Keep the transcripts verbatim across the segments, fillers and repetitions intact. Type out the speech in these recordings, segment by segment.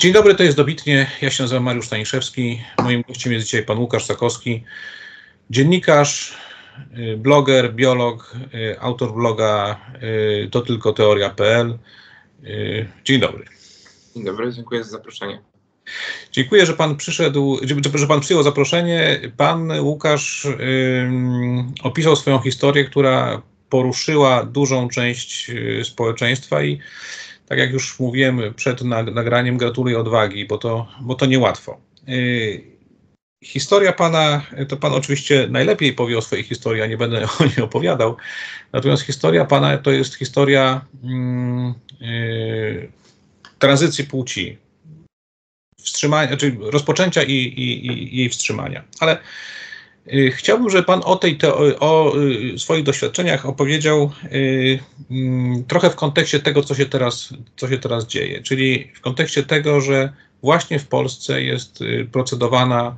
Dzień dobry, to jest Dobitnie. Ja się nazywam Mariusz Staniszewski. Moim gościem jest dzisiaj pan Łukasz Sakowski, dziennikarz, bloger, biolog, autor bloga to tylko teoria kropka p l. Dzień dobry. Dzień dobry, dziękuję za zaproszenie. Dziękuję, że pan przyszedł, że pan przyjął zaproszenie. Pan Łukasz opisał swoją historię, która poruszyła dużą część społeczeństwa i tak jak już mówiłem przed nagraniem, gratuluję odwagi, bo to, bo to niełatwo. Historia pana, to pan oczywiście najlepiej powie o swojej historii, ja nie będę o niej opowiadał. Natomiast historia pana to jest historia mm, yy, tranzycji płci, wstrzymania, znaczy rozpoczęcia i, i, i jej wstrzymania. Ale yy, chciałbym, żeby pan o, tej, te, o yy, swoich doświadczeniach opowiedział yy, yy, trochę w kontekście tego, co się, teraz, co się teraz dzieje. Czyli w kontekście tego, że właśnie w Polsce jest yy, procedowana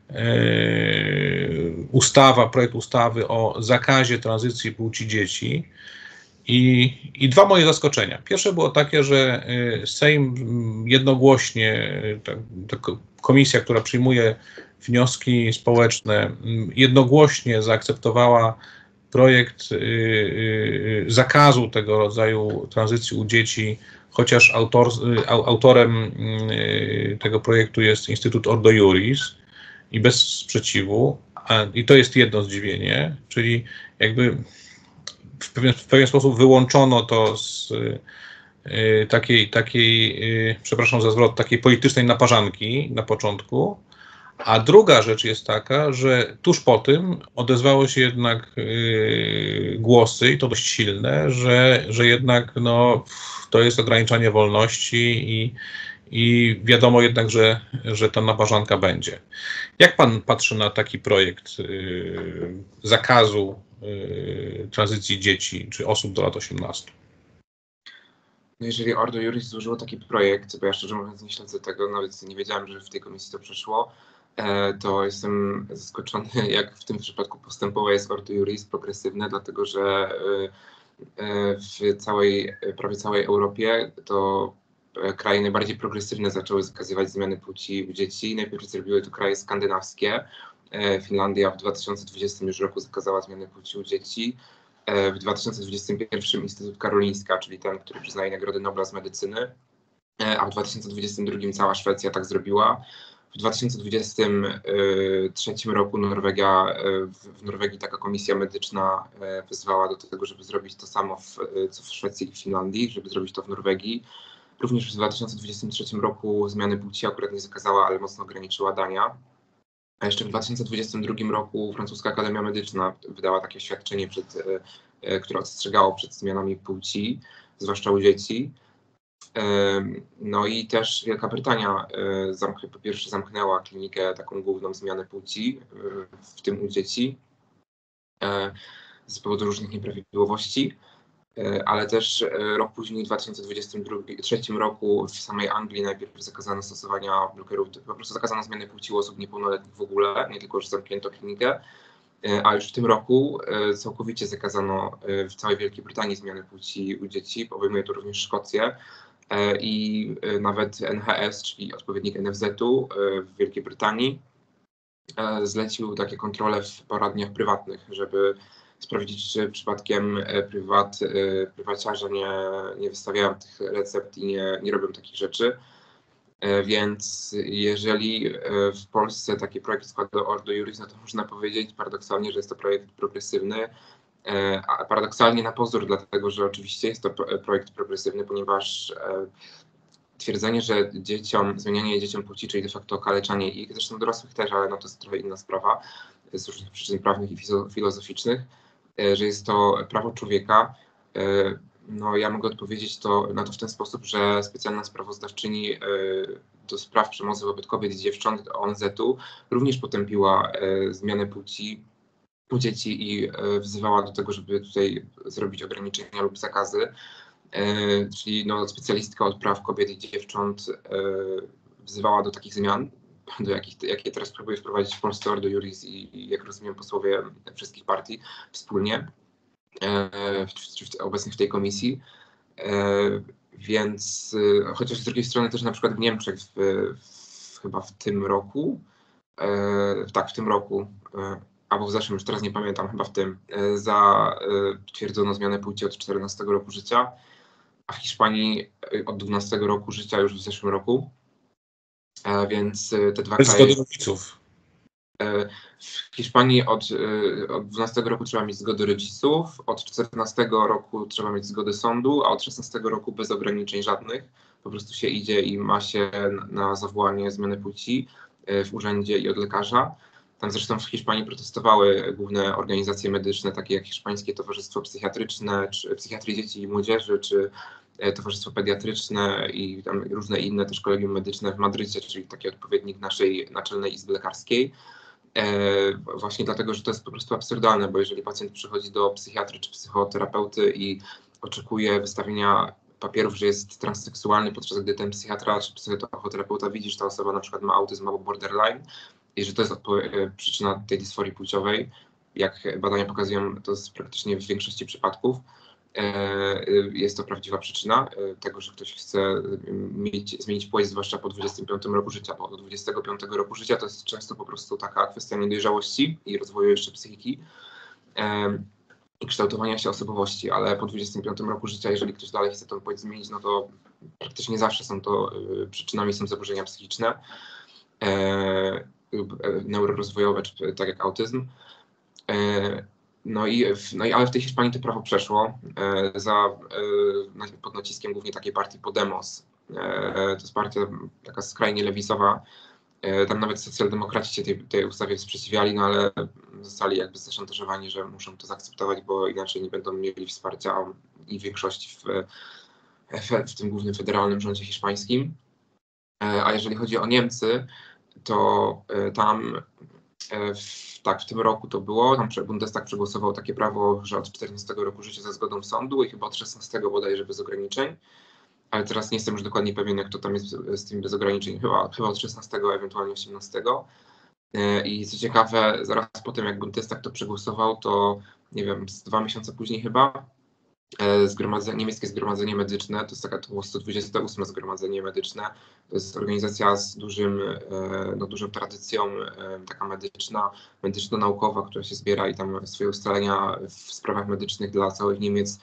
ustawa, projekt ustawy o zakazie tranzycji płci dzieci i, i dwa moje zaskoczenia. Pierwsze było takie, że Sejm jednogłośnie, ta, ta komisja, która przyjmuje wnioski społeczne, jednogłośnie zaakceptowała projekt zakazu tego rodzaju tranzycji u dzieci, chociaż autor, autorem tego projektu jest Instytut Ordo Iuris i bez sprzeciwu, a, i to jest jedno zdziwienie, czyli jakby w pewien, w pewien sposób wyłączono to z y, takiej, takiej y, przepraszam za zwrot, takiej politycznej naparzanki na początku, a druga rzecz jest taka, że tuż po tym odezwały się jednak y, głosy, i to dość silne, że, że jednak no, to jest ograniczanie wolności i I wiadomo jednak, że, że ta naparzanka będzie. Jak pan patrzy na taki projekt yy, zakazu yy, tranzycji dzieci czy osób do lat osiemnastu? No jeżeli Ordo Iuris złożyło taki projekt, bo ja szczerze mówiąc nie śledzę tego, nawet nie wiedziałem, że w tej komisji to przeszło, e, to jestem zaskoczony, jak w tym przypadku postępowe jest Ordo Iuris progresywne, dlatego że e, w całej, prawie całej Europie to kraje najbardziej progresywne zaczęły zakazywać zmiany płci u dzieci. Najpierw zrobiły to kraje skandynawskie. Finlandia w dwa tysiące dwudziestym już roku zakazała zmiany płci u dzieci. W dwa tysiące dwudziestym pierwszym Instytut Karolinska, czyli ten, który przyznaje Nagrodę Nobla z medycyny, a w dwa tysiące dwudziestym drugim cała Szwecja tak zrobiła. W dwa tysiące dwudziestym trzecim roku Norwegia, w Norwegii taka komisja medyczna wezwała do tego, żeby zrobić to samo w, co w Szwecji i w Finlandii, żeby zrobić to w Norwegii. Również w dwa tysiące dwudziestym trzecim roku zmiany płci akurat nie zakazała, ale mocno ograniczyła Dania. A jeszcze w dwa tysiące dwudziestym drugim roku Francuska Akademia Medyczna wydała takie oświadczenie, przed, e, które ostrzegało przed zmianami płci, zwłaszcza u dzieci. E, no i też Wielka Brytania e, zamk- po pierwsze zamknęła klinikę taką główną zmiany płci, e, w tym u dzieci, e, z powodu różnych nieprawidłowości. Ale też rok później, w dwa tysiące dwudziestym trzecim roku w samej Anglii najpierw zakazano stosowania blokerów, po prostu zakazano zmiany płci u osób niepełnoletnich w ogóle, nie tylko, że zamknięto klinikę, a już w tym roku całkowicie zakazano w całej Wielkiej Brytanii zmiany płci u dzieci, obejmuje to również Szkocję i nawet N H S, czyli odpowiednik N F Z-u w Wielkiej Brytanii, zlecił takie kontrole w poradniach prywatnych, żeby sprawdzić, czy przypadkiem prywat, prywaciarze nie, nie wystawiają tych recept i nie, nie robią takich rzeczy. Więc jeżeli w Polsce taki projekt składa Ordo Iuris, no to można powiedzieć paradoksalnie, że jest to projekt progresywny, a paradoksalnie na pozór, dlatego że oczywiście jest to projekt progresywny, ponieważ twierdzenie, że dzieciom, zmienianie dzieciom płci, czyli de facto okaleczanie ich, zresztą dorosłych też, ale no to jest trochę inna sprawa, z różnych przyczyn prawnych i filozoficznych, że jest to prawo człowieka. No ja mogę odpowiedzieć to, na to w ten sposób, że specjalna sprawozdawczyni do spraw przemocy wobec kobiet i dziewcząt O N Z-u również potępiła zmianę płci u dzieci i wzywała do tego, żeby tutaj zrobić ograniczenia lub zakazy. Czyli no, specjalistka od praw kobiet i dziewcząt wzywała do takich zmian, do jakich, jakie teraz próbuje wprowadzić w Polsce Ordo Iuris i, i jak rozumiem posłowie wszystkich partii wspólnie w, w, w, obecnych w tej komisji. Więc chociaż z drugiej strony też na przykład w Niemczech w, w, chyba w tym roku, tak w tym roku, albo w zeszłym, już teraz nie pamiętam, chyba w tym, zatwierdzono zmianę płci od czternastego roku życia, a w Hiszpanii od dwunastego roku życia już w zeszłym roku. Więc te dwa Bez kraje... zgody rodziców. W Hiszpanii od, od dwunastego roku trzeba mieć zgodę rodziców, od czternastego roku trzeba mieć zgodę sądu, a od szesnastego roku bez ograniczeń żadnych. Po prostu się idzie i ma się na zawołanie zmiany płci w urzędzie i od lekarza. Tam zresztą w Hiszpanii protestowały główne organizacje medyczne, takie jak Hiszpańskie Towarzystwo Psychiatryczne, czy Psychiatrii Dzieci i Młodzieży, czy Towarzystwo Pediatryczne i tam różne inne też kolegium medyczne w Madrycie, czyli taki odpowiednik naszej Naczelnej Izby Lekarskiej. E, właśnie dlatego, że to jest po prostu absurdalne, bo jeżeli pacjent przychodzi do psychiatry czy psychoterapeuty i oczekuje wystawienia papierów, że jest transseksualny, podczas gdy ten psychiatra czy psychoterapeuta widzi, że ta osoba na przykład ma autyzm albo borderline i że to jest przyczyna tej dysforii płciowej, jak badania pokazują, to jest praktycznie w większości przypadków, jest to prawdziwa przyczyna tego, że ktoś chce mieć, zmienić płeć, zwłaszcza po dwudziestym piątym roku życia, bo do dwudziestego piątego roku życia to jest często po prostu taka kwestia niedojrzałości i rozwoju jeszcze psychiki i kształtowania się osobowości, ale po dwudziestym piątym roku życia, jeżeli ktoś dalej chce tą płeć zmienić, no to praktycznie zawsze są to przyczynami są zaburzenia psychiczne lub neurorozwojowe, czy tak jak autyzm. No i, no i ale w tej Hiszpanii to prawo przeszło e, za, e, pod naciskiem głównie takiej partii Podemos. E, to jest partia taka skrajnie lewicowa. E, tam nawet socjaldemokraci się tej, tej ustawie sprzeciwiali, no ale zostali jakby zaszantażowani, że muszą to zaakceptować, bo inaczej nie będą mieli wsparcia i większości w, w, w tym głównym federalnym rządzie hiszpańskim. E, a jeżeli chodzi o Niemcy, to e, tam W, tak, w tym roku to było, tam Bundestag przegłosował takie prawo, że od czternastego roku życia za zgodą sądu i chyba od szesnastego bodajże bez ograniczeń, ale teraz nie jestem już dokładnie pewien, jak to tam jest z tym bez ograniczeń, chyba, chyba od szesnastego, ewentualnie osiemnastego. I co ciekawe, zaraz po tym jak Bundestag to przegłosował, to nie wiem, z dwa miesiące później chyba, Zgromadzenie, niemieckie Zgromadzenie Medyczne, to jest taka, to było sto dwudzieste ósme Zgromadzenie Medyczne, to jest organizacja z dużym, no, dużą tradycją, taka medyczna, medyczno-naukowa, która się zbiera i tam swoje ustalenia w sprawach medycznych dla całych Niemiec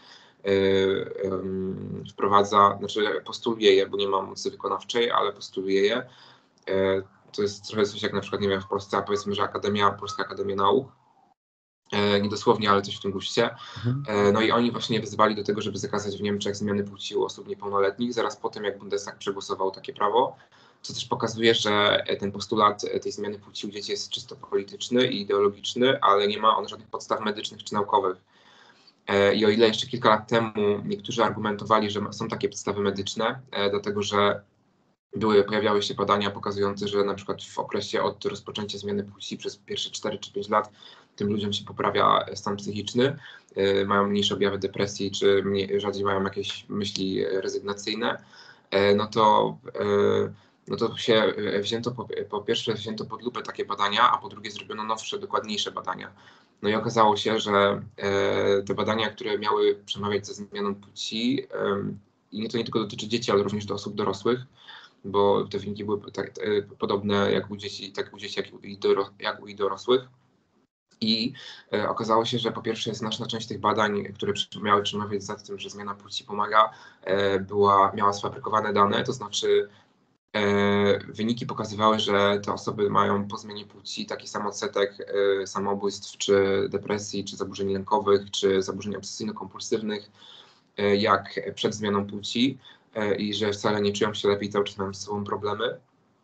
wprowadza, znaczy postuluje je, bo nie ma mocy wykonawczej, ale postuluje je. To jest trochę coś jak na przykład, nie wiem, w Polsce, a powiedzmy, że Akademia, Polska Akademia Nauk, nie dosłownie, ale coś w tym guście. Mhm. No i oni właśnie wyzwali do tego, żeby zakazać w Niemczech zmiany płci u osób niepełnoletnich, zaraz po tym, jak Bundestag przegłosował takie prawo, co też pokazuje, że ten postulat tej zmiany płci u dzieci jest czysto polityczny i ideologiczny, ale nie ma on żadnych podstaw medycznych czy naukowych. I o ile jeszcze kilka lat temu niektórzy argumentowali, że są takie podstawy medyczne, dlatego że były, pojawiały się badania pokazujące, że na przykład w okresie od rozpoczęcia zmiany płci przez pierwsze cztery czy pięć lat tym ludziom się poprawia stan psychiczny, y, mają mniejsze objawy depresji, czy mniej, rzadziej mają jakieś myśli rezygnacyjne, y, no to, y, no to się wzięto, po, po pierwsze wzięto pod lupę takie badania, a po drugie zrobiono nowsze, dokładniejsze badania. No i okazało się, że te badania, które miały przemawiać za zmianą płci, i to nie tylko dotyczy dzieci, ale również do osób dorosłych, bo te wyniki były tak, podobne jak u dzieci, tak u dzieci, jak i, doros, jak u i dorosłych. I e, okazało się, że po pierwsze znaczna część tych badań, które miały przemawiać za tym, że zmiana płci pomaga, e, była, miała sfabrykowane dane, to znaczy e, wyniki pokazywały, że te osoby mają po zmianie płci taki sam odsetek e, samobójstw, czy depresji, czy zaburzeń lękowych, czy zaburzeń obsesyjno-kompulsywnych, e, jak przed zmianą płci e, i że wcale nie czują się lepiej, cały czas mają z sobą problemy.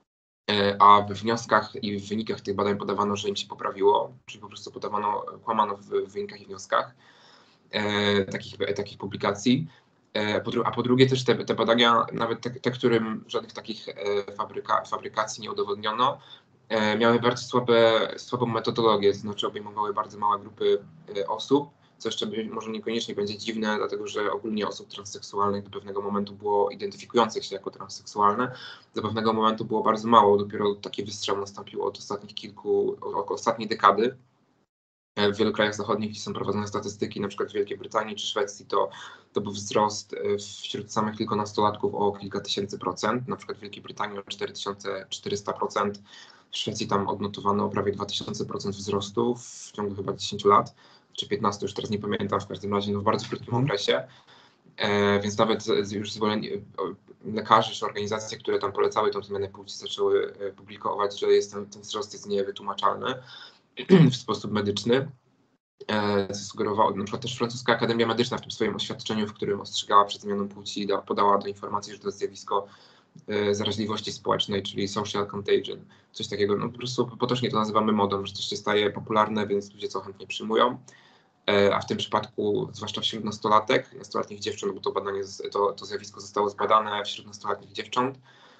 A w wnioskach i w wynikach tych badań podawano, że im się poprawiło, czyli po prostu podawano, kłamano w wynikach i wnioskach e, takich, takich publikacji. E, po, a po drugie też te, te badania, nawet te, te którym żadnych takich e, fabryka, fabrykacji nie udowodniono, e, miały bardzo słabe, słabą metodologię, to znaczy obejmowały bardzo małe grupy e, osób, co jeszcze by, może niekoniecznie będzie dziwne, dlatego że ogólnie osób transseksualnych do pewnego momentu było identyfikujących się jako transseksualne, do pewnego momentu było bardzo mało, dopiero taki wystrzał nastąpił od ostatnich kilku, od ostatniej dekady, W wielu krajach zachodnich, gdzie są prowadzone statystyki, na przykład w Wielkiej Brytanii czy Szwecji, to, to był wzrost wśród samych tylko nastolatków o kilka tysięcy procent, na przykład w Wielkiej Brytanii o cztery tysiące czterysta procent, w Szwecji tam odnotowano prawie dwa tysiące procent wzrostu w ciągu chyba dziesięciu lat, czy piętnastu, już teraz nie pamiętam, w każdym razie no w bardzo krótkim Mhm. okresie. E, więc nawet już zwolenni, lekarze czy organizacje, które tam polecały tą zmianę płci, zaczęły publikować, że jest ten, ten wzrost jest niewytłumaczalny w sposób medyczny. E, sugerowało, na przykład też Francuska Akademia Medyczna w tym swoim oświadczeniu, w którym ostrzegała przed zmianą płci, da, podała do informacji, że to jest zjawisko e, zaraźliwości społecznej, czyli social contagion, coś takiego. No po prostu potocznie to nazywamy modą, że coś się staje popularne, więc ludzie co chętnie przyjmują. A w tym przypadku, zwłaszcza wśród nastolatek, nastoletnich dziewcząt, bo to badanie, to, to zjawisko zostało zbadane wśród nastoletnich dziewcząt,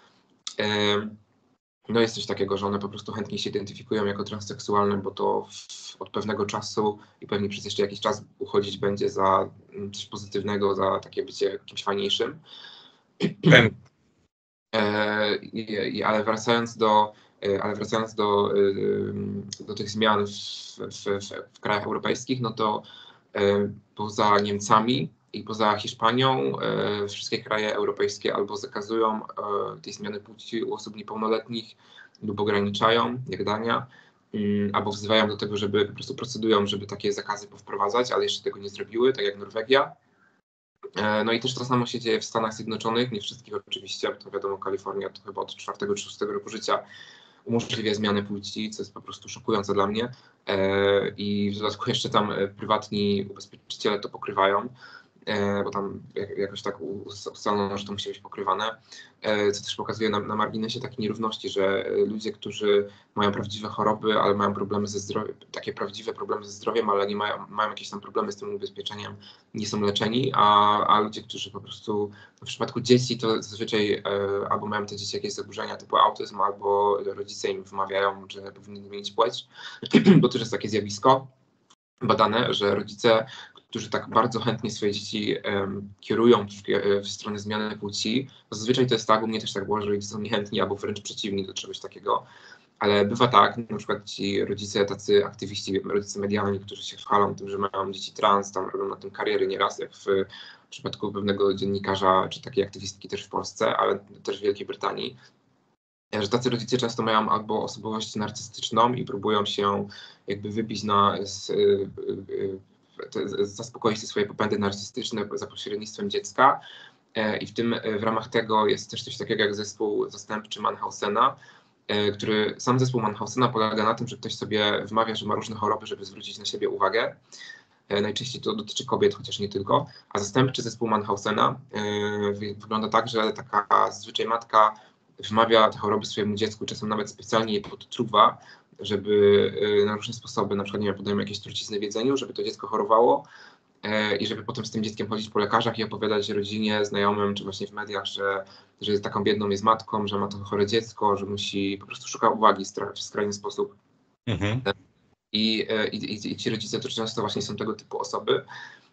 no jest coś takiego, że one po prostu chętnie się identyfikują jako transseksualne, bo to w, od pewnego czasu i pewnie przez jeszcze jakiś czas uchodzić będzie za coś pozytywnego, za takie bycie kimś fajniejszym. Ten. E, i, i, ale wracając do Ale wracając do, do tych zmian w, w, w, w krajach europejskich, no to poza Niemcami i poza Hiszpanią wszystkie kraje europejskie albo zakazują tej zmiany płci u osób niepełnoletnich lub ograniczają, jak Dania, albo wzywają do tego, żeby po prostu procedują, żeby takie zakazy powprowadzać, ale jeszcze tego nie zrobiły, tak jak Norwegia. No i też to samo się dzieje w Stanach Zjednoczonych, nie wszystkich oczywiście, bo to wiadomo, Kalifornia to chyba od czwartego czy szóstego roku życia umożliwia zmianę płci, co jest po prostu szokujące dla mnie. E, I w dodatku jeszcze tam prywatni ubezpieczyciele to pokrywają, e, bo tam jakoś tak ustalono, że to musi być pokrywane, e, co też pokazuje na, na marginesie takiej nierówności, że ludzie, którzy mają prawdziwe choroby, ale mają problemy ze zdrowiem, takie prawdziwe problemy ze zdrowiem, ale nie mają, mają jakieś tam problemy z tym ubezpieczeniem, nie są leczeni, a, a ludzie, którzy po prostu w przypadku dzieci to zazwyczaj e, albo mają te dzieci jakieś zaburzenia typu autyzm, albo rodzice im wmawiają, że powinni zmienić płeć, bo to jest takie zjawisko badane, że rodzice, którzy tak bardzo chętnie swoje dzieci um, kierują w, w stronę zmiany płci, zazwyczaj to jest tak, u mnie też tak było, że rodzice są niechętni albo wręcz przeciwni do czegoś takiego, ale bywa tak, na przykład ci rodzice, tacy aktywiści, rodzice medialni, którzy się chwalą tym, że mają dzieci trans, tam robią na tym kariery nieraz, jak w przypadku pewnego dziennikarza, czy takiej aktywistki też w Polsce, ale też w Wielkiej Brytanii, że tacy rodzice często mają albo osobowość narcystyczną i próbują się jakby wybić na, z, y, y, y, zaspokoić te swoje popędy narcystyczne za pośrednictwem dziecka. I w tym, w ramach tego jest też coś takiego jak zespół zastępczy Mannhausena, który, sam zespół Mannhausena polega na tym, że ktoś sobie wmawia, że ma różne choroby, żeby zwrócić na siebie uwagę. Najczęściej to dotyczy kobiet, chociaż nie tylko. A zastępczy zespół Mannhausena wygląda tak, że taka zazwyczaj matka wmawia te choroby swojemu dziecku, czasem nawet specjalnie je podtruwa, żeby na różne sposoby, na przykład nie wiem, podają jakieś trucizny w jedzeniu, żeby to dziecko chorowało i żeby potem z tym dzieckiem chodzić po lekarzach i opowiadać rodzinie, znajomym, czy właśnie w mediach, że, że taką biedną jest matką, że ma to chore dziecko, że musi, po prostu szuka uwagi w skrajny sposób. Mhm. I, i, I ci rodzice to często właśnie są tego typu osoby.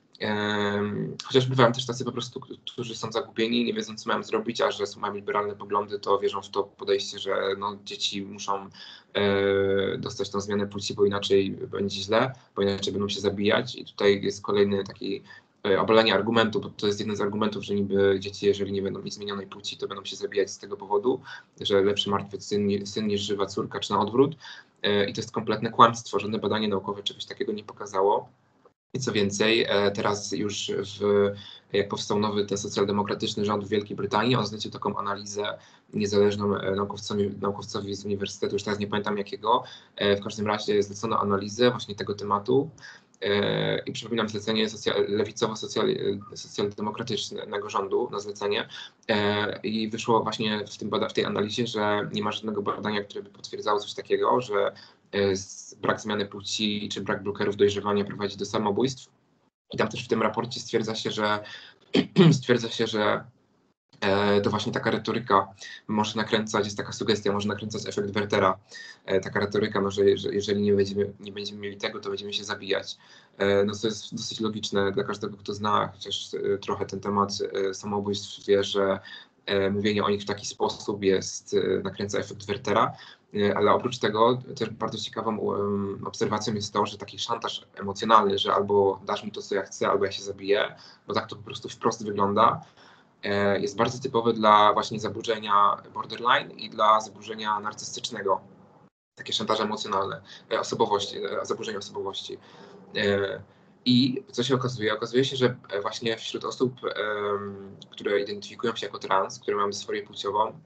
Um, chociaż bywają też tacy po prostu, którzy są zagubieni, nie wiedzą, co mają zrobić, a że są, mają liberalne poglądy, to wierzą w to podejście, że no, dzieci muszą e, dostać tą zmianę płci, bo inaczej będzie źle, bo inaczej będą się zabijać. I tutaj jest kolejny taki e, obalenie argumentu, bo to jest jeden z argumentów, że niby dzieci, jeżeli nie będą mieć zmienionej płci, to będą się zabijać z tego powodu, że lepszy martwy syn, syn niż żywa córka, czy na odwrót. E, I to jest kompletne kłamstwo. Żadne badanie naukowe czegoś takiego nie pokazało. I co więcej, teraz już w, jak powstał nowy ten socjaldemokratyczny rząd w Wielkiej Brytanii, on zlecił taką analizę niezależną naukowcowi, naukowcowi z uniwersytetu, już teraz nie pamiętam jakiego, w każdym razie zlecono analizę właśnie tego tematu. I przypominam zlecenie socjal, lewicowo-socjaldemokratycznego rządu na zlecenie i wyszło właśnie w, tym bada, w tej analizie, że nie ma żadnego badania, które by potwierdzało coś takiego, że brak zmiany płci czy brak blokerów dojrzewania prowadzi do samobójstw. I tam też w tym raporcie stwierdza się, że stwierdza się, że e, to właśnie taka retoryka może nakręcać, jest taka sugestia, może nakręcać efekt Wertera. E, taka retoryka, no, że, że jeżeli nie będziemy, nie będziemy mieli tego, to będziemy się zabijać. E, no to jest dosyć logiczne dla każdego, kto zna chociaż e, trochę ten temat e, samobójstw, wie, że mówienie o nich w taki sposób jest, nakręca efekt Wertera, ale oprócz tego też bardzo ciekawą obserwacją jest to, że taki szantaż emocjonalny, że albo dasz mi to, co ja chcę, albo ja się zabiję, bo tak to po prostu wprost wygląda, jest bardzo typowy dla właśnie zaburzenia borderline i dla zaburzenia narcystycznego. Takie szantaże emocjonalne, osobowości, zaburzenia osobowości. I co się okazuje? Okazuje się, że właśnie wśród osób, które identyfikują się jako trans, które mają dysforię płciową,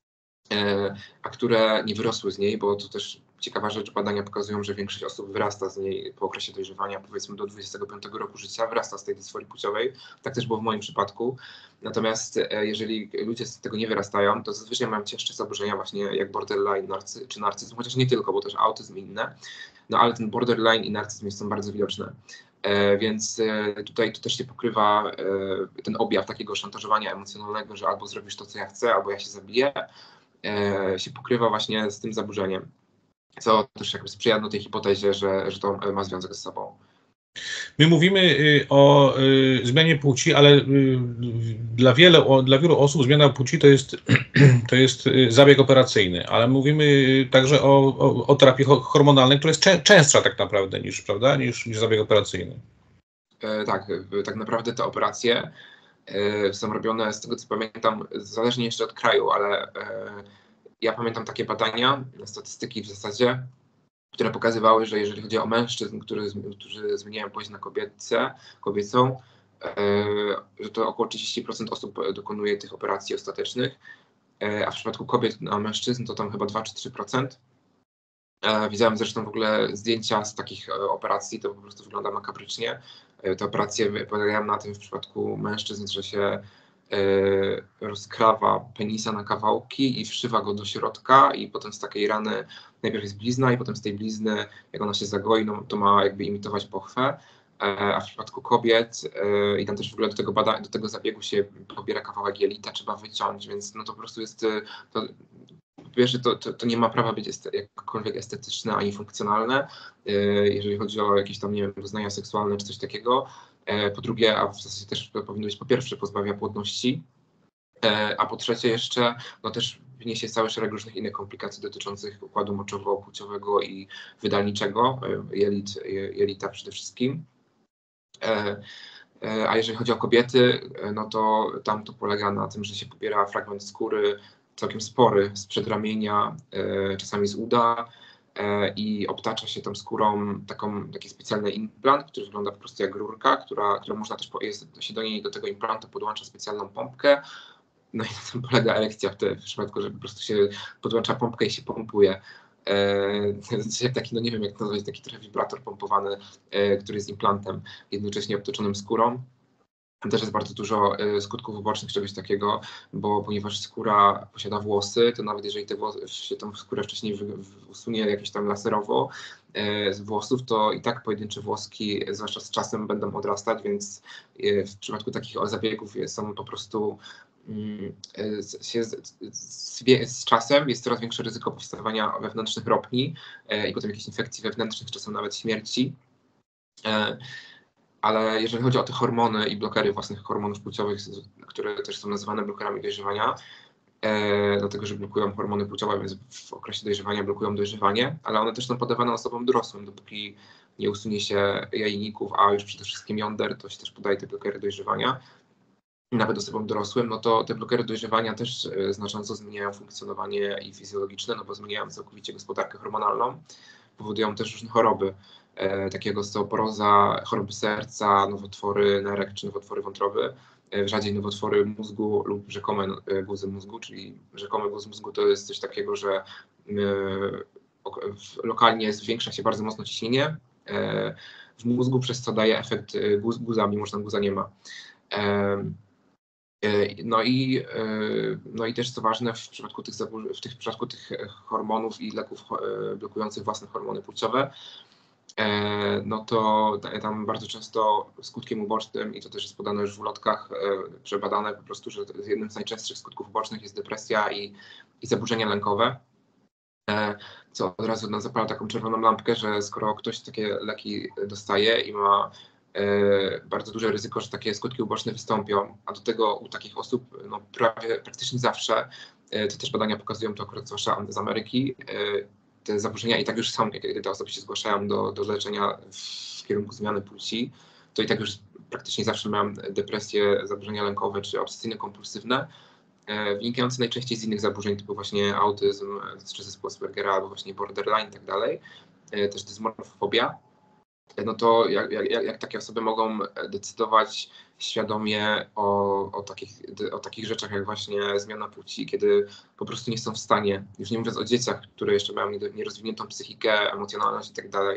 a które nie wyrosły z niej, bo to też ciekawa rzecz, badania pokazują, że większość osób wyrasta z niej po okresie dojrzewania, powiedzmy do dwudziestego piątego roku życia, wyrasta z tej dysforii płciowej. Tak też było w moim przypadku. Natomiast jeżeli ludzie z tego nie wyrastają, to zazwyczaj mają cięższe zaburzenia właśnie jak borderline narcy, czy narcyzm, chociaż nie tylko, bo też autyzm i inne. No ale ten borderline i narcyzm są bardzo widoczne. E, więc e, tutaj to też się pokrywa e, ten objaw takiego szantażowania emocjonalnego, że albo zrobisz to, co ja chcę, albo ja się zabiję, e, się pokrywa właśnie z tym zaburzeniem, co też jakby sprzyja no, tej hipotezie, że, że to ma związek z sobą. My mówimy o zmianie płci, ale dla, wiele, dla wielu osób zmiana płci to jest, to jest zabieg operacyjny, ale mówimy także o, o, o terapii hormonalnej, która jest czę, częstsza tak naprawdę niż, prawda, niż, niż zabieg operacyjny. E, tak, tak naprawdę te operacje e, są robione, z tego co pamiętam, zależnie jeszcze od kraju, ale e, ja pamiętam takie badania, statystyki w zasadzie, które pokazywały, że jeżeli chodzi o mężczyzn, którzy, którzy zmieniają płeć na kobiece, kobiecą, e, że to około trzydzieści procent osób dokonuje tych operacji ostatecznych, e, a w przypadku kobiet na mężczyzn to tam chyba dwa czy trzy procent. E, widziałem zresztą w ogóle zdjęcia z takich e, operacji, to po prostu wygląda makabrycznie. E, te operacje polegają na tym w przypadku mężczyzn, że się e, rozkrawa penisa na kawałki i wszywa go do środka i potem z takiej rany najpierw jest blizna i potem z tej blizny, jak ona się zagoi, no, to ma jakby imitować pochwę. A w przypadku kobiet, yy, i tam też w ogóle do tego, bada, do tego zabiegu się pobiera kawałek jelita, trzeba wyciąć, więc no to po prostu jest, to, po pierwsze to, to, to nie ma prawa być este, jakkolwiek estetyczne ani funkcjonalne, yy, jeżeli chodzi o jakieś tam, nie wiem, doznania seksualne czy coś takiego. Yy, po drugie, a w zasadzie też to powinno być po pierwsze pozbawia płodności, yy, a po trzecie jeszcze, no też niesie cały szereg różnych innych komplikacji dotyczących układu moczowo-płciowego i wydalniczego, yy, jelit, jelita przede wszystkim. A jeżeli chodzi o kobiety, no to tam to polega na tym, że się pobiera fragment skóry całkiem spory z przedramienia, czasami z uda i obtacza się tą skórą taką, taki specjalny implant, który wygląda po prostu jak rurka, która, która można też, jest, się do niej, do tego implantu podłącza specjalną pompkę. No i na tym polega erekcja w tym przypadku, że po prostu się podłącza pompkę i się pompuje. E, taki, no nie wiem jak to nazwać, taki trochę wibrator pompowany, e, który jest implantem jednocześnie obtoczonym skórą. Tam też jest bardzo dużo e, skutków ubocznych czegoś takiego, bo ponieważ skóra posiada włosy, to nawet jeżeli te włosy, się tą skórę wcześniej wy, wy, usunie jakieś tam laserowo e, z włosów, to i tak pojedyncze włoski, zwłaszcza z czasem, będą odrastać, więc e, w przypadku takich zabiegów są po prostu Z, się, z, z, z czasem jest coraz większe ryzyko powstawania wewnętrznych ropni e, i potem jakichś infekcji wewnętrznych, czasem nawet śmierci. E, ale jeżeli chodzi o te hormony i blokery własnych hormonów płciowych, które też są nazywane blokerami dojrzewania, e, dlatego że blokują hormony płciowe, więc w okresie dojrzewania blokują dojrzewanie, ale one też są podawane osobom dorosłym, dopóki nie usunie się jajników, a już przede wszystkim jąder, to się też podaje te blokery dojrzewania. Nawet osobom dorosłym, no to te blokery dojrzewania też e, znacząco zmieniają funkcjonowanie i fizjologiczne, no bo zmieniają całkowicie gospodarkę hormonalną, powodują też różne choroby, e, takiego osteoporoza, choroby serca, nowotwory nerek czy nowotwory wątroby, e, rzadziej nowotwory mózgu lub rzekome e, guzy mózgu, czyli rzekomy guz mózgu to jest coś takiego, że e, lokalnie zwiększa się bardzo mocno ciśnienie e, w mózgu, przez co daje efekt e, guz, guza, mimo że tam guza nie ma. E, No i, no i też co ważne, w przypadku tych, w tych, w przypadku tych hormonów i leków blokujących własne hormony płciowe, no to tam bardzo często skutkiem ubocznym, i to też jest podane już w ulotkach, przebadane po prostu, że jednym z najczęstszych skutków ubocznych jest depresja i, i zaburzenia lękowe, co od razu nam zapala taką czerwoną lampkę, że skoro ktoś takie leki dostaje i ma bardzo duże ryzyko, że takie skutki uboczne wystąpią, a do tego u takich osób no, prawie praktycznie zawsze, to też badania pokazują to akurat zwłaszcza z Ameryki, te zaburzenia i tak już są, kiedy te osoby się zgłaszają do, do leczenia w kierunku zmiany płci, to i tak już praktycznie zawsze miałem depresje, zaburzenia lękowe czy obsesyjne-kompulsywne, wynikające najczęściej z innych zaburzeń typu właśnie autyzm, czy zespół Aspergera, albo właśnie borderline i tak dalej, też dysmorfobia. No to jak, jak, jak takie osoby mogą decydować świadomie o, o, takich, o takich rzeczach jak właśnie zmiana płci, kiedy po prostu nie są w stanie, już nie mówiąc o dzieciach, które jeszcze mają nierozwiniętą psychikę, emocjonalność i tak dalej.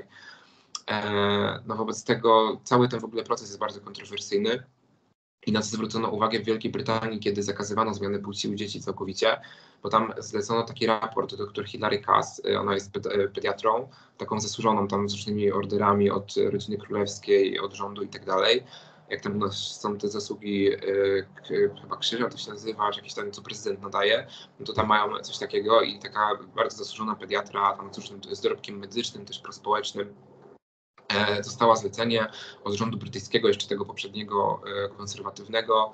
No wobec tego cały ten w ogóle proces jest bardzo kontrowersyjny i na co zwrócono uwagę w Wielkiej Brytanii, kiedy zakazywano zmiany płci u dzieci całkowicie, bo tam zlecono taki raport doktor Hilary Cass, ona jest pediatrą, taką zasłużoną tam z różnymi orderami od rodziny królewskiej, od rządu i tak dalej. Jak tam u nas są te zasługi, chyba krzyża to się nazywa, czy jakieś tam, co prezydent nadaje, no to tam mają coś takiego i taka bardzo zasłużona pediatra, tam z różnym z dorobkiem medycznym, też prospołecznym, dostała zlecenie od rządu brytyjskiego, jeszcze tego poprzedniego konserwatywnego,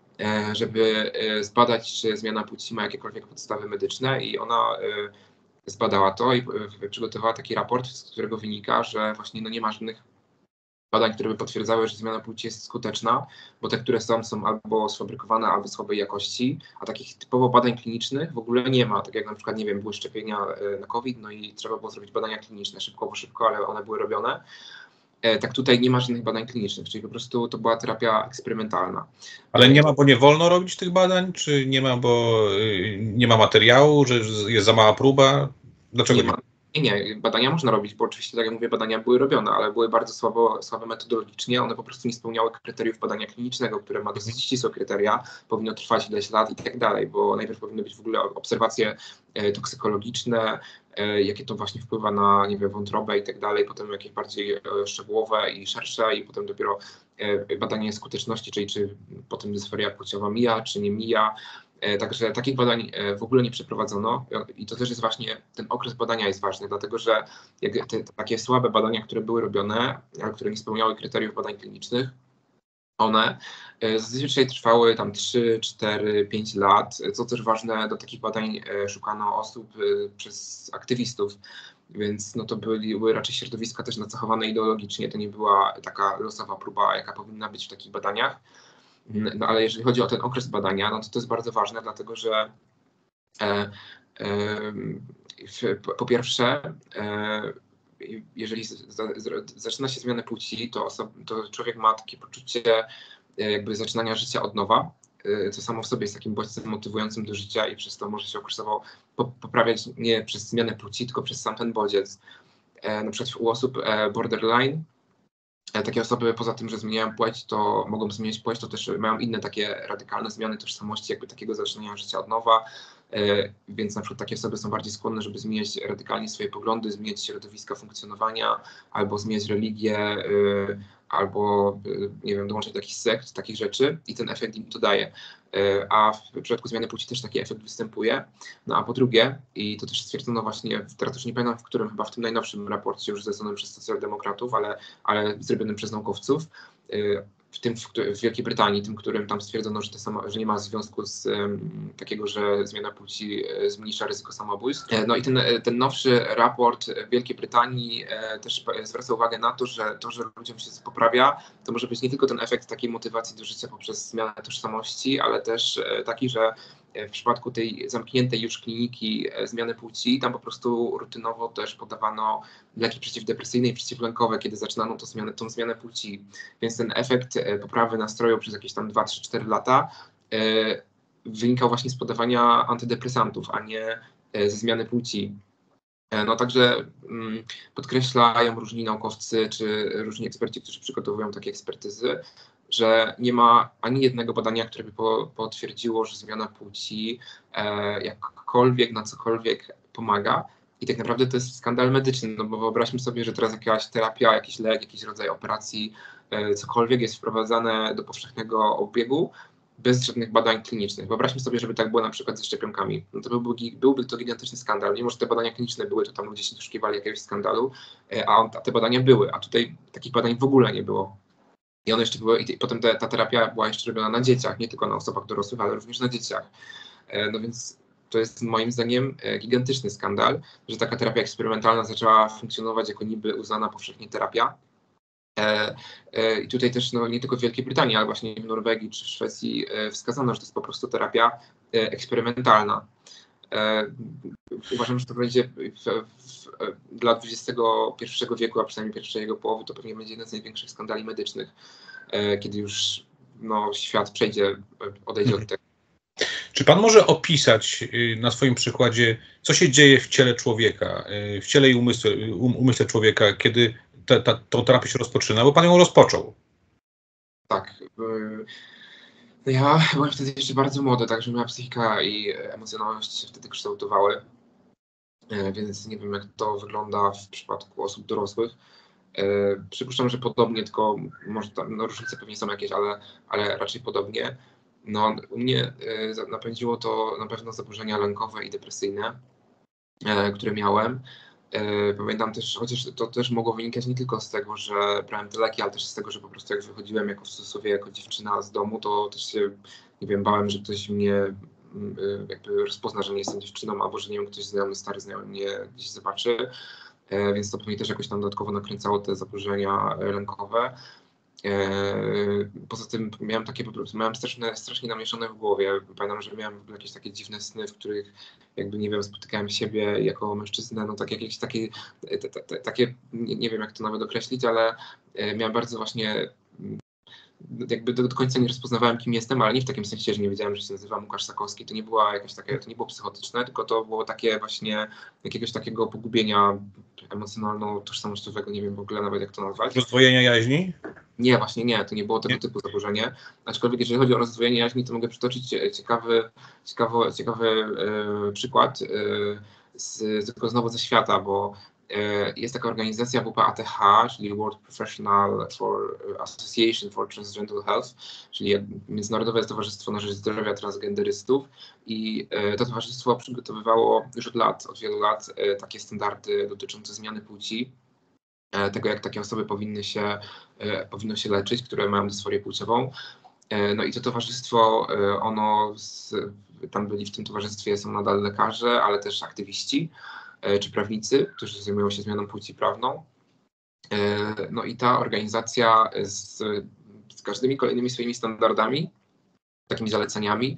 żeby zbadać, czy zmiana płci ma jakiekolwiek podstawy medyczne i ona zbadała to i przygotowała taki raport, z którego wynika, że właśnie no nie ma żadnych badań, które by potwierdzały, że zmiana płci jest skuteczna, bo te, które są, są albo sfabrykowane, albo słabej jakości, a takich typowo badań klinicznych w ogóle nie ma. Tak jak na przykład, nie wiem, były szczepienia na COVID, no i trzeba było zrobić badania kliniczne szybko, bo szybko, ale one były robione. Tak tutaj nie ma żadnych badań klinicznych, czyli po prostu to była terapia eksperymentalna. Ale nie ma, bo nie wolno robić tych badań, czy nie ma, bo nie ma materiału, że jest za mała próba? Dlaczego nie ma? Nie, nie, badania można robić, bo oczywiście, tak jak mówię, badania były robione, ale były bardzo słabo, słabe metodologicznie, one po prostu nie spełniały kryteriów badania klinicznego, które ma dosyć ścisłe kryteria, powinno trwać ileś lat i tak dalej, bo najpierw powinny być w ogóle obserwacje e, toksykologiczne, e, jakie to właśnie wpływa na, nie wiem, wątrobę i tak dalej, potem jakieś bardziej e, szczegółowe i szersze i potem dopiero e, badanie skuteczności, czyli czy potem dysforia płciowa mija, czy nie mija. Także takich badań w ogóle nie przeprowadzono i to też jest właśnie, ten okres badania jest ważny, dlatego że jak te, te takie słabe badania, które były robione, ale które nie spełniały kryteriów badań klinicznych, one zazwyczaj trwały tam trzy, cztery, pięć lat. Co też ważne, do takich badań szukano osób przez aktywistów, więc no to byli, były raczej środowiska też nacechowane ideologicznie, to nie była taka losowa próba, jaka powinna być w takich badaniach. No ale jeżeli chodzi o ten okres badania, no to to jest bardzo ważne, dlatego że e, e, po pierwsze, e, jeżeli z, z, zaczyna się zmiana płci, to, osob, to człowiek ma takie poczucie jakby zaczynania życia od nowa, co samo w sobie jest takim bodźcem motywującym do życia i przez to może się okresowo poprawiać nie przez zmianę płci, tylko przez sam ten bodziec. E, na przykład u osób borderline, takie osoby poza tym, że zmieniają płeć, to mogą zmieniać płeć, to też mają inne takie radykalne zmiany tożsamości, jakby takiego zaczynania życia od nowa, więc na przykład takie osoby są bardziej skłonne, żeby zmieniać radykalnie swoje poglądy, zmieniać środowiska funkcjonowania, albo zmieniać religię, albo nie wiem, dołączyć do jakichś sekt, takich rzeczy i ten efekt im to daje. A w przypadku zmiany płci też taki efekt występuje. No a po drugie, i to też stwierdzono właśnie, teraz już nie pamiętam w którym, chyba w tym najnowszym raporcie już zleconym przez socjaldemokratów, ale, ale zrobionym przez naukowców, w tym w, w Wielkiej Brytanii, tym, którym tam stwierdzono, że, samo, że nie ma związku z um, takiego, że zmiana płci e, zmniejsza ryzyko samobójstw. E, no i ten, ten nowszy raport w Wielkiej Brytanii e, też zwraca uwagę na to, że to, że ludziom się poprawia, to może być nie tylko ten efekt takiej motywacji do życia poprzez zmianę tożsamości, ale też e, taki, że w przypadku tej zamkniętej już kliniki zmiany płci, tam po prostu rutynowo też podawano leki przeciwdepresyjne i przeciwlękowe, kiedy zaczynano tą zmianę, tą zmianę płci. Więc ten efekt poprawy nastroju przez jakieś tam dwa, trzy, cztery lata e, wynikał właśnie z podawania antydepresantów, a nie ze zmiany płci. E, no także mm, podkreślają różni naukowcy czy różni eksperci, którzy przygotowują takie ekspertyzy, że nie ma ani jednego badania, które by po, potwierdziło, że zmiana płci e, jakkolwiek na cokolwiek pomaga. I tak naprawdę to jest skandal medyczny, no bo wyobraźmy sobie, że teraz jakaś terapia, jakiś lek, jakiś rodzaj operacji, e, cokolwiek jest wprowadzane do powszechnego obiegu bez żadnych badań klinicznych. Wyobraźmy sobie, żeby tak było na przykład ze szczepionkami. No to byłby, byłby to gigantyczny skandal. Mimo że te badania kliniczne były, to tam ludzie się doszukiwali jakiegoś skandalu, e, a, a te badania były, a tutaj takich badań w ogóle nie było. I one jeszcze były, i potem te, ta terapia była jeszcze robiona na dzieciach, nie tylko na osobach dorosłych, ale również na dzieciach. No więc to jest moim zdaniem gigantyczny skandal, że taka terapia eksperymentalna zaczęła funkcjonować jako niby uznana powszechnie terapia. I tutaj też no, nie tylko w Wielkiej Brytanii, ale właśnie w Norwegii czy w Szwecji wskazano, że to jest po prostu terapia eksperymentalna. Uważam, że to będzie w, w, dla dwudziestego pierwszego wieku, a przynajmniej pierwszej jego połowy, to pewnie będzie jeden z największych skandali medycznych, kiedy już no, świat przejdzie, odejdzie od tego. Czy pan może opisać na swoim przykładzie, co się dzieje w ciele człowieka, w ciele i umysle, um, umyśle człowieka, kiedy ta, ta, tą terapię się rozpoczyna? Bo pan ją rozpoczął. Tak. No ja byłem wtedy jeszcze bardzo młody, także moja psychika i emocjonalność się wtedy kształtowały. Więc nie wiem, jak to wygląda w przypadku osób dorosłych. Przypuszczam, że podobnie, tylko może tam no, różnice pewnie są jakieś, ale, ale raczej podobnie. No, u mnie y, napędziło to na pewno zaburzenia lękowe i depresyjne, y, które miałem. Y, pamiętam też, chociaż to też mogło wynikać nie tylko z tego, że brałem te leki, ale też z tego, że po prostu jak wychodziłem jako w cudzysłowie, jako dziewczyna z domu, to też się, nie wiem, bałem, że ktoś mnie y, jakby rozpozna, że nie jestem dziewczyną, albo że nie wiem, ktoś znajomy, stary znajomy mnie gdzieś zobaczy. Y, więc to pewnie też jakoś tam dodatkowo nakręcało te zaburzenia lękowe. Poza tym miałem takie po prostu, miałem straszne, strasznie namieszane w głowie. Pamiętam, że miałem w ogóle jakieś takie dziwne sny, w których jakby, nie wiem, spotykałem siebie jako mężczyznę, no tak jakieś takie, te, te, takie nie, nie wiem jak to nawet określić, ale miałem bardzo właśnie, jakby do, do końca nie rozpoznawałem, kim jestem, ale nie w takim sensie, że nie wiedziałem, że się nazywam Łukasz Sakowski. To nie była jakaś takie, to nie było psychotyczne, tylko to było takie właśnie jakiegoś takiego pogubienia emocjonalno-tożsamościowego, nie wiem w ogóle nawet jak to nazwać. Rozdwojenia jaźni? Nie, właśnie nie, to nie było tego Nie. typu zaburzenie. Aczkolwiek jeżeli chodzi o rozdwojenie jaźni, to mogę przytoczyć ciekawy, ciekawy, ciekawy e, przykład, e, z, tylko znowu ze świata, bo e, jest taka organizacja W P A T H, czyli World Professional for Association for Transgender Health, czyli Międzynarodowe Towarzystwo na Rzecz Zdrowia Transgenderystów, i e, to towarzystwo przygotowywało już od lat, od wielu lat e, takie standardy dotyczące zmiany płci, tego, jak takie osoby powinny się, powinno się leczyć, które mają dysforię płciową. No i to towarzystwo, ono, z, tam byli w tym towarzystwie są nadal lekarze, ale też aktywiści czy prawnicy, którzy zajmują się zmianą płci prawną. No i ta organizacja z, z każdymi kolejnymi swoimi standardami, takimi zaleceniami,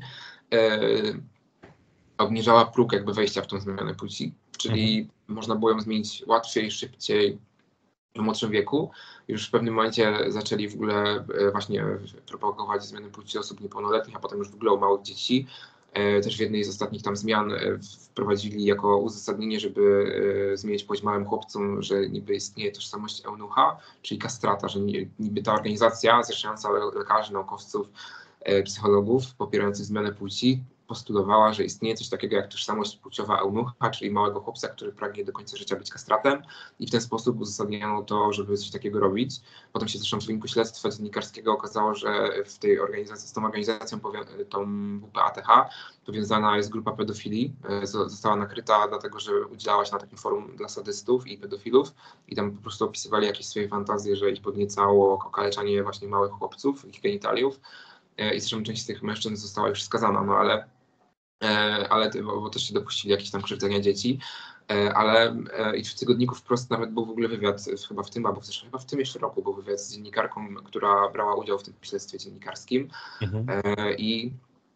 obniżała próg jakby wejścia w tą zmianę płci, czyli mhm. można było ją zmienić łatwiej, szybciej, w młodszym wieku. Już w pewnym momencie zaczęli w ogóle właśnie propagować zmiany płci osób niepełnoletnich, a potem już w ogóle u małych dzieci. Też w jednej z ostatnich tam zmian wprowadzili jako uzasadnienie, żeby zmienić płeć małym chłopcom, że niby istnieje tożsamość eunucha, czyli kastrata, że niby ta organizacja zrzeszająca lekarzy, naukowców, psychologów popierających zmianę płci postulowała, że istnieje coś takiego jak tożsamość płciowa eunucha, czyli małego chłopca, który pragnie do końca życia być kastratem, i w ten sposób uzasadniano to, żeby coś takiego robić. Potem się zresztą w wyniku śledztwa dziennikarskiego okazało, że w tej organizacji, z tą organizacją, tą W P A T H, powiązana jest grupa pedofilii. Została nakryta dlatego, że udzielała się na takim forum dla sadystów i pedofilów i tam po prostu opisywali jakieś swoje fantazje, że ich podniecało okaleczanie właśnie małych chłopców, ich genitaliów. I zresztą część z tych mężczyzn została już skazana, no ale, ale bo, bo też się dopuścili jakieś tam krzywdzenia dzieci, ale i w tygodniku Wprost nawet był w ogóle wywiad, chyba w tym, albo też chyba w tym jeszcze roku był wywiad z dziennikarką, która brała udział w tym śledztwie dziennikarskim. Mhm. I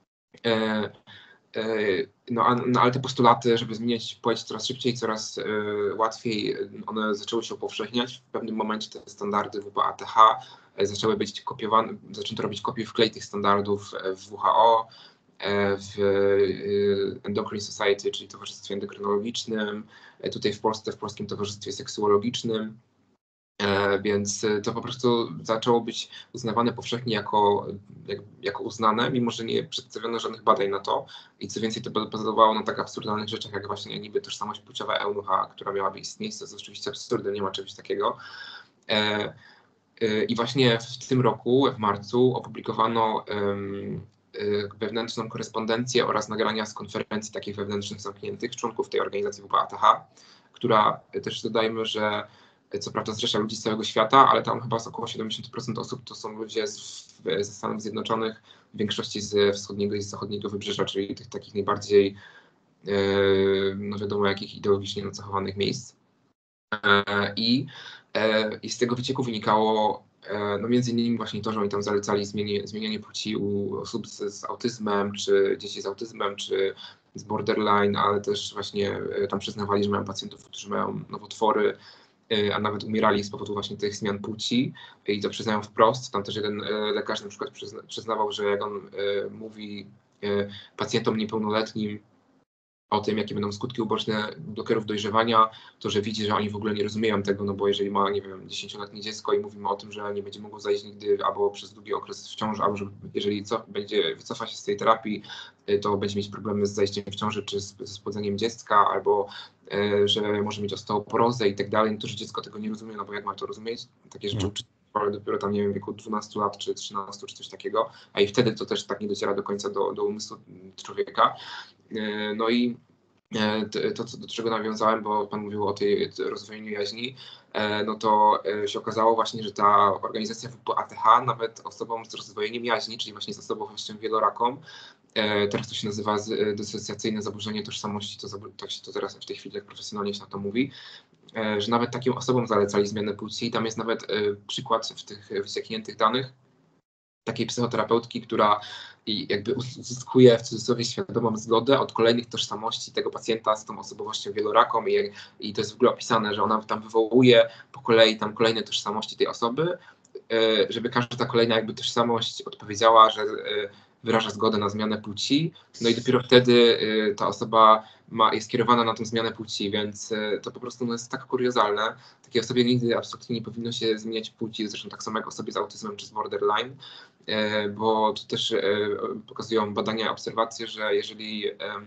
no, no ale te postulaty, żeby zmieniać płeć coraz szybciej, coraz łatwiej, one zaczęły się upowszechniać. W pewnym momencie te standardy W P A T H zaczęły być kopiowane, zaczęto robić kopie wklej tych standardów w W H O, w Endocrine Society, czyli Towarzystwie Endokrynologicznym, tutaj w Polsce w Polskim Towarzystwie Seksuologicznym. Więc to po prostu zaczęło być uznawane powszechnie jako, jak, jako uznane, mimo że nie przedstawiono żadnych badań na to. I co więcej, to bazowało na tak absurdalnych rzeczach, jak właśnie niby tożsamość płciowa eunucha, która miałaby istnieć. To jest oczywiście absurdem, nie ma czegoś takiego. I właśnie w tym roku, w marcu, opublikowano wewnętrzną korespondencję oraz nagrania z konferencji takich wewnętrznych zamkniętych członków tej organizacji W P A T H, która też dodajmy, że co prawda zrzesza ludzi z całego świata, ale tam chyba około siedemdziesiąt procent osób to są ludzie z, ze Stanów Zjednoczonych, w większości z wschodniego i z zachodniego wybrzeża, czyli tych takich najbardziej, no wiadomo jakich ideologicznie nacechowanych miejsc. I, i z tego wycieku wynikało no między innymi właśnie to, że oni tam zalecali zmienienie, zmienianie płci u osób z, z autyzmem, czy dzieci z autyzmem, czy z borderline, ale też właśnie tam przyznawali, że mają pacjentów, którzy mają nowotwory, a nawet umierali z powodu właśnie tych zmian płci i to przyznają wprost. Tam też jeden lekarz na przykład przyzna, przyznawał, że jak on y, mówi y, pacjentom niepełnoletnim o tym, jakie będą skutki uboczne blokerów dojrzewania, to że widzi, że oni w ogóle nie rozumieją tego, no bo jeżeli ma, nie wiem, dziesięcioletnie dziecko i mówimy o tym, że nie będzie mogło zajść nigdy albo przez długi okres w ciąży, albo że jeżeli co, będzie wycofa się z tej terapii, to będzie mieć problemy z zajściem w ciąży czy z, ze spłodzeniem dziecka, albo e, że może mieć osteoporozę i tak dalej, no to, że dziecko tego nie rozumie, no bo jak ma to rozumieć? Takie rzeczy uczy ale dopiero tam, nie wiem, w wieku dwunastu lat, czy trzynastu, czy coś takiego, a i wtedy to też tak nie dociera do końca do, do umysłu człowieka. No i to, co, do czego nawiązałem, bo Pan mówił o tej rozwojeniu jaźni, no to się okazało właśnie, że ta organizacja W P A T H nawet osobom z rozwojeniem jaźni, czyli właśnie z osobowością wieloraką, teraz to się nazywa dysocjacyjne zaburzenie tożsamości, to, tak się to teraz w tej chwili tak profesjonalnie się na to mówi, że nawet takim osobom zalecali zmianę płci. Tam jest nawet przykład w tych wyciekniętych danych takiej psychoterapeutki, która jakby uzyskuje w cudzysłowie świadomą zgodę od kolejnych tożsamości tego pacjenta z tą osobowością wieloraką i, i to jest w ogóle opisane, że ona tam wywołuje po kolei tam kolejne tożsamości tej osoby, żeby każda kolejna jakby tożsamość odpowiedziała, że wyraża zgodę na zmianę płci, no i dopiero wtedy ta osoba ma, jest skierowana na tą zmianę płci, więc to po prostu no, jest tak kuriozalne. Takiej osobie nigdy absolutnie nie powinno się zmieniać płci, zresztą tak samo jak osobie z autyzmem czy z borderline, bo to też pokazują badania, obserwacje, że jeżeli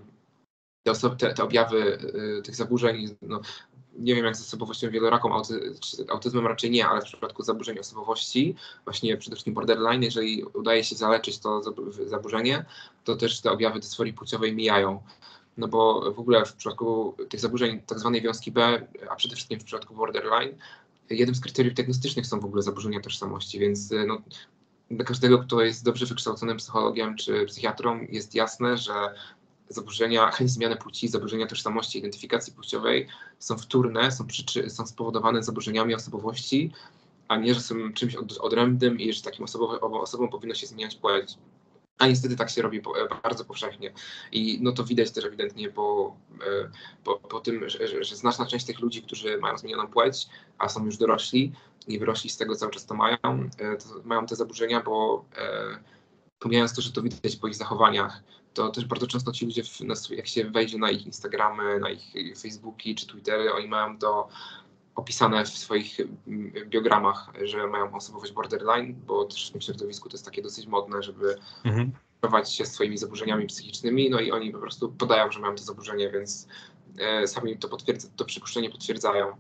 te, osoby, te, te objawy tych zaburzeń, no, nie wiem jak z osobowością wieloraką, auty, czy autyzmem raczej nie, ale w przypadku zaburzeń osobowości, właśnie przede wszystkim borderline, jeżeli udaje się zaleczyć to zaburzenie, to też te objawy dysforii płciowej mijają. No bo w ogóle w przypadku tych zaburzeń tak zwanej wiązki B, a przede wszystkim w przypadku borderline, jednym z kryteriów diagnostycznych są w ogóle zaburzenia tożsamości, więc no, dla każdego, kto jest dobrze wykształconym psychologiem czy psychiatrą, jest jasne, że zaburzenia, chęć zmiany płci, zaburzenia tożsamości, identyfikacji płciowej są wtórne, są, przyczy- są spowodowane zaburzeniami osobowości, a nie, że są czymś od, odrębnym i że takim osobom, osobom powinno się zmieniać płeć. A niestety tak się robi po, bardzo powszechnie. I no to widać też ewidentnie po, po, po tym, że, że, że znaczna część tych ludzi, którzy mają zmienioną płeć, a są już dorośli i wyrośli z tego, cały czas to mają, to mają te zaburzenia, bo e, pomijając to, że to widać po ich zachowaniach, to też bardzo często ci ludzie, w, jak się wejdzie na ich Instagramy, na ich Facebooki czy Twittery, oni mają to opisane w swoich biogramach, że mają osobowość borderline, bo też w tym środowisku to jest takie dosyć modne, żeby mhm. prowadzić się swoimi zaburzeniami psychicznymi, no i oni po prostu podają, że mają to zaburzenie, więc e, sami to, potwierdza, to przypuszczenie potwierdzają.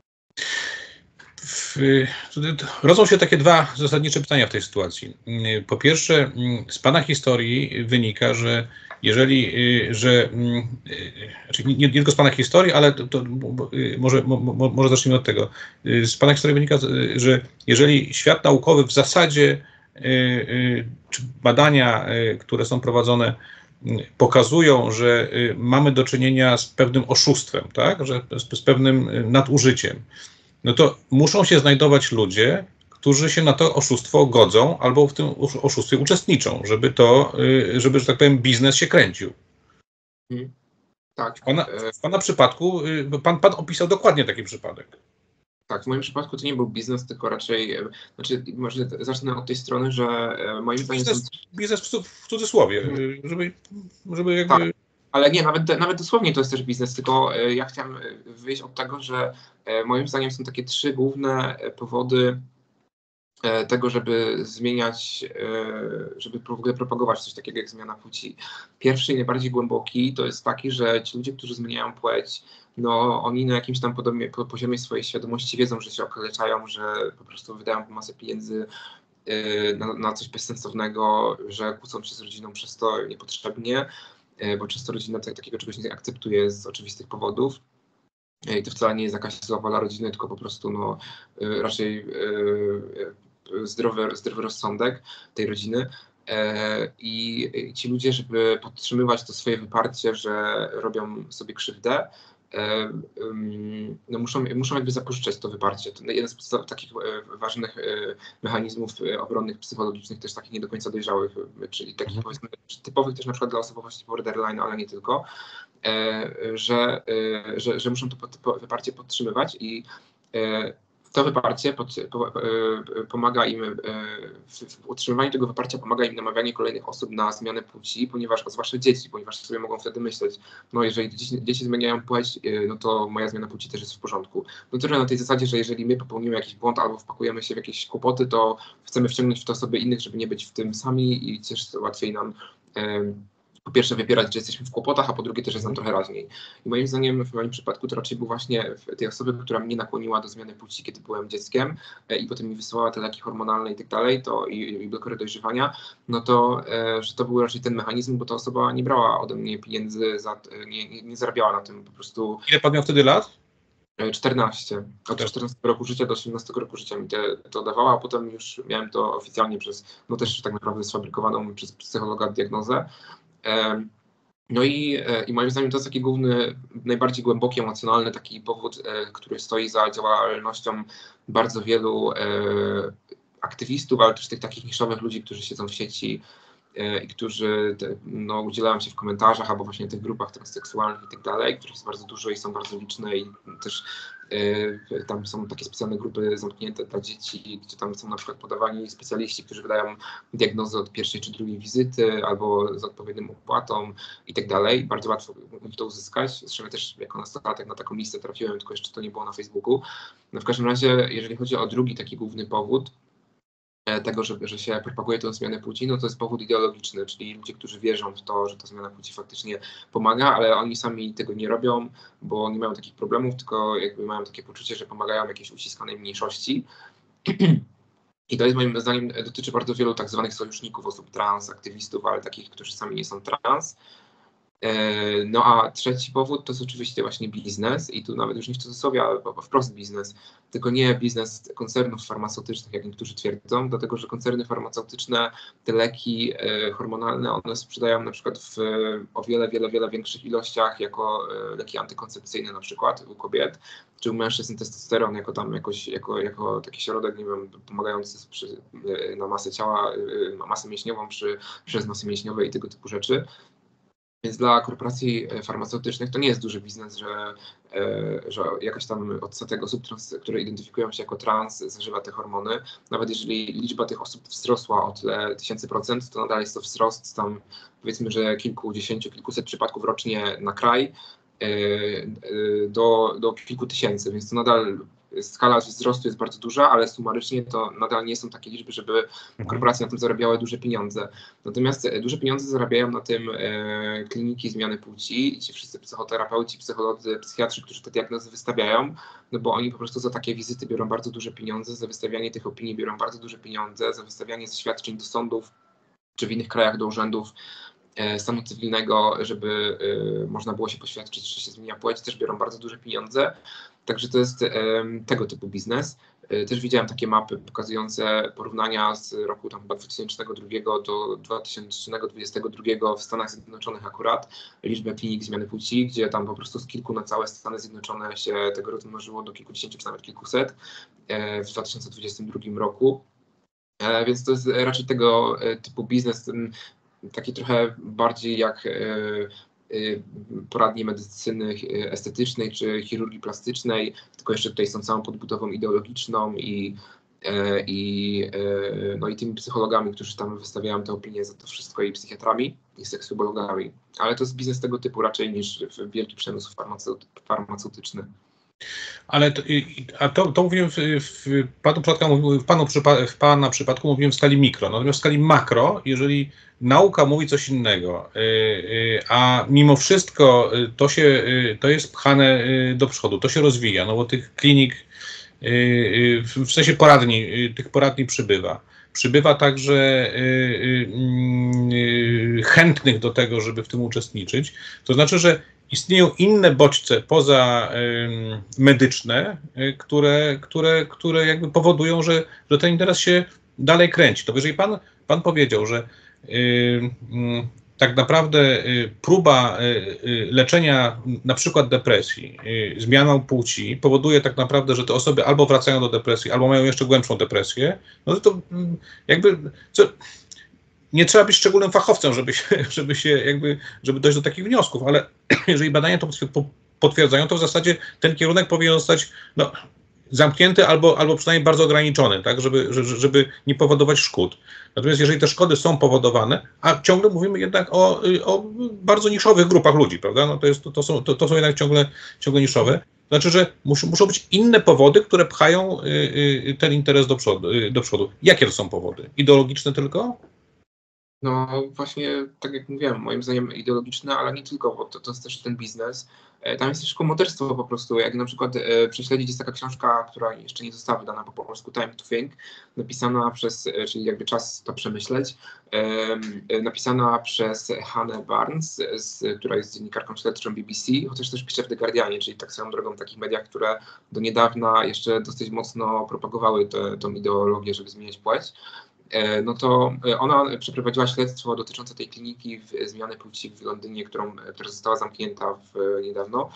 W, rodzą się takie dwa zasadnicze pytania w tej sytuacji. Po pierwsze, z Pana historii wynika, że jeżeli, że, znaczy nie, nie tylko z Pana historii, ale to, to może, mo, może zacznijmy od tego. Z Pana historii wynika, że jeżeli świat naukowy w zasadzie, czy badania, które są prowadzone, pokazują, że mamy do czynienia z pewnym oszustwem, tak? Że z, z pewnym nadużyciem, no to muszą się znajdować ludzie, którzy się na to oszustwo godzą albo w tym oszustwie uczestniczą, żeby to, żeby, że tak powiem, biznes się kręcił. Hmm. Tak. W pana, w pana przypadku, pan, pan opisał dokładnie taki przypadek. Tak, w moim przypadku to nie był biznes, tylko raczej, znaczy może zacznę od tej strony, że moim zdaniem... Biznes, biznes w cudzysłowie, hmm. żeby, żeby jakby... Tak. Ale nie, nawet, nawet dosłownie to jest też biznes, tylko ja chciałem wyjść od tego, że moim zdaniem są takie trzy główne powody tego, żeby zmieniać, żeby w ogóle propagować coś takiego jak zmiana płci. Pierwszy i najbardziej głęboki to jest taki, że ci ludzie, którzy zmieniają płeć, no oni na jakimś tam podobnie, poziomie swojej świadomości wiedzą, że się okaleczają, że po prostu wydają masę pieniędzy na, na coś bezsensownego, że kłócą się z rodziną przez to niepotrzebnie, bo często rodzina takiego czegoś nie akceptuje z oczywistych powodów. I to wcale nie jest jakaś zła wola rodziny, tylko po prostu no, raczej zdrowy, zdrowy rozsądek tej rodziny. I ci ludzie, żeby podtrzymywać to swoje wyparcie, że robią sobie krzywdę, no muszą, muszą jakby zapożyczać to wyparcie. To jeden z podstaw, takich ważnych mechanizmów obronnych, psychologicznych, też takich nie do końca dojrzałych, czyli takich mhm. powiedzmy typowych też na przykład dla osobowości borderline, ale nie tylko, że, że, że muszą to wyparcie podtrzymywać i to wyparcie pod, po, pomaga im, w utrzymywaniu tego wyparcia pomaga im namawianie kolejnych osób na zmianę płci, ponieważ, zwłaszcza dzieci, ponieważ sobie mogą wtedy myśleć, no jeżeli dzieci, dzieci zmieniają płeć, no to moja zmiana płci też jest w porządku. No to na tej zasadzie, że jeżeli my popełnimy jakiś błąd albo wpakujemy się w jakieś kłopoty, to chcemy wciągnąć w to osoby innych, żeby nie być w tym sami i też łatwiej nam po pierwsze wypierać, że jesteśmy w kłopotach, a po drugie też jest nam trochę raźniej. I moim zdaniem w moim przypadku to raczej był właśnie tej osoby, która mnie nakłoniła do zmiany płci, kiedy byłem dzieckiem i potem mi wysyłała te leki hormonalne i tak dalej, to i, i blokery dojrzewania, no to, e, że to był raczej ten mechanizm, bo ta osoba nie brała ode mnie pieniędzy, za, nie, nie, nie zarabiała na tym po prostu. Ile pan miał wtedy lat? czternaście. Od czternastego roku życia do osiemnastego roku życia mi te, to dawała, a potem już miałem to oficjalnie przez, no też tak naprawdę sfabrykowaną przez psychologa diagnozę. No i, i moim zdaniem to jest taki główny, najbardziej głęboki, emocjonalny taki powód, który stoi za działalnością bardzo wielu aktywistów, ale też tych takich niszowych ludzi, którzy siedzą w sieci i którzy te, no, udzielają się w komentarzach albo właśnie w tych grupach transseksualnych i tak dalej, których jest bardzo dużo i są bardzo liczne i też y, tam są takie specjalne grupy zamknięte dla dzieci, gdzie tam są na przykład podawani specjaliści, którzy wydają diagnozę od pierwszej czy drugiej wizyty albo z odpowiednią opłatą i tak dalej. Bardzo łatwo to uzyskać. Zresztą ja też jako nastolatek na taką listę trafiłem, tylko jeszcze to nie było na Facebooku. No w każdym razie, jeżeli chodzi o drugi taki główny powód, tego, że, że się propaguje tę zmianę płci, no to jest powód ideologiczny, czyli ludzie, którzy wierzą w to, że ta zmiana płci faktycznie pomaga, ale oni sami tego nie robią, bo nie mają takich problemów, tylko jakby mają takie poczucie, że pomagają jakiejś uciskanej mniejszości. I to jest moim zdaniem dotyczy bardzo wielu tak zwanych sojuszników osób trans, aktywistów, ale takich, którzy sami nie są trans. No a trzeci powód to jest oczywiście właśnie biznes i tu nawet już nie w cudzysłowie, ale wprost biznes, tylko nie biznes koncernów farmaceutycznych, jak niektórzy twierdzą, dlatego że koncerny farmaceutyczne, te leki hormonalne, one sprzedają na przykład w o wiele, wiele, wiele większych ilościach jako leki antykoncepcyjne na przykład u kobiet, czy u mężczyzn testosteron jako tam jakoś, jako, jako taki środek, nie wiem, pomagający przy, na masę ciała, na masę mięśniową przy, przez masy mięśniowe i tego typu rzeczy. Więc dla korporacji farmaceutycznych to nie jest duży biznes, że, że jakaś tam odsetek osób, trans, które identyfikują się jako trans, zażywa te hormony. Nawet jeżeli liczba tych osób wzrosła o tyle tysięcy procent, to nadal jest to wzrost tam powiedzmy, że kilkudziesięciu, kilkuset przypadków rocznie na kraj do, do kilku tysięcy, więc to nadal skala wzrostu jest bardzo duża, ale sumarycznie to nadal nie są takie liczby, żeby korporacje na tym zarabiały duże pieniądze. Natomiast duże pieniądze zarabiają na tym e, kliniki zmiany płci i ci wszyscy psychoterapeuci, psycholodzy, psychiatrzy, którzy te diagnozy wystawiają, no bo oni po prostu za takie wizyty biorą bardzo duże pieniądze, za wystawianie tych opinii biorą bardzo duże pieniądze, za wystawianie zaświadczeń do sądów czy w innych krajach do urzędów stanu cywilnego, żeby y, można było się poświadczyć, że się zmienia płeć, też biorą bardzo duże pieniądze. Także to jest y, tego typu biznes. Y, też widziałem takie mapy pokazujące porównania z roku tam chyba dwa tysiące drugiego do dwa tysiące dwudziestego drugiego w Stanach Zjednoczonych akurat, liczbę klinik zmiany płci, gdzie tam po prostu z kilku na całe Stany Zjednoczone się tego rozmnożyło do kilkudziesięciu czy nawet kilkuset y, w dwa tysiące dwudziestym drugim roku. Y, więc to jest raczej tego y, typu biznes, ten, taki trochę bardziej jak y, y, poradnie medycyny estetycznej czy chirurgii plastycznej, tylko jeszcze tutaj są całą podbudową ideologiczną i, y, i, y, no i tymi psychologami, którzy tam wystawiają te opinie za to wszystko i psychiatrami i seksuologami. Ale to jest biznes tego typu raczej niż wielki przemysł farmaceut, farmaceutyczny. Ale to, a to, to mówiłem w, w, panu przypadku, w, panu przypa, w pana przypadku mówiłem w skali mikro, natomiast w skali makro, jeżeli nauka mówi coś innego, yy, yy, a mimo wszystko to się, yy, to jest pchane yy, do przodu, to się rozwija, no bo tych klinik, yy, yy, w sensie poradni, yy, tych poradni przybywa. Przybywa także yy, yy, yy, chętnych do tego, żeby w tym uczestniczyć. To znaczy, że istnieją inne bodźce poza y, medyczne, y, które, które, które jakby powodują, że, że ten interes się dalej kręci. To jeżeli pan, pan powiedział, że y, y, tak naprawdę y, próba y, y, leczenia na przykład depresji y, zmianą płci powoduje tak naprawdę, że te osoby albo wracają do depresji, albo mają jeszcze głębszą depresję, no to, to y, jakby co, nie trzeba być szczególnym fachowcem, żeby się, żeby się jakby, żeby dojść do takich wniosków, ale jeżeli badania to potwierdzają, to w zasadzie ten kierunek powinien zostać no, zamknięty albo, albo przynajmniej bardzo ograniczony, tak, żeby, żeby nie powodować szkód. Natomiast jeżeli te szkody są powodowane, a ciągle mówimy jednak o, o bardzo niszowych grupach ludzi, prawda, no to, jest, to, to, są, to, to są jednak ciągle, ciągle niszowe, znaczy, że muszą, muszą być inne powody, które pchają ten interes do przodu, do przodu. Jakie to są powody? Ideologiczne tylko? No właśnie, tak jak mówiłem, moim zdaniem ideologiczne, ale nie tylko, bo to, to jest też ten biznes. Tam jest też komoterstwo po prostu. Jak na przykład e, prześledzić, jest taka książka, która jeszcze nie została wydana po polsku, Time to Think, napisana przez, e, czyli jakby czas to przemyśleć, e, napisana przez Hannah Barnes, z, która jest dziennikarką śledczą B B C, chociaż też pisze w The Guardianie, czyli tak swoją drogą w takich mediach, które do niedawna jeszcze dosyć mocno propagowały tę ideologię, żeby zmieniać płeć. No to ona przeprowadziła śledztwo dotyczące tej kliniki w zmiany płci w Londynie, którą, która została zamknięta w, niedawno.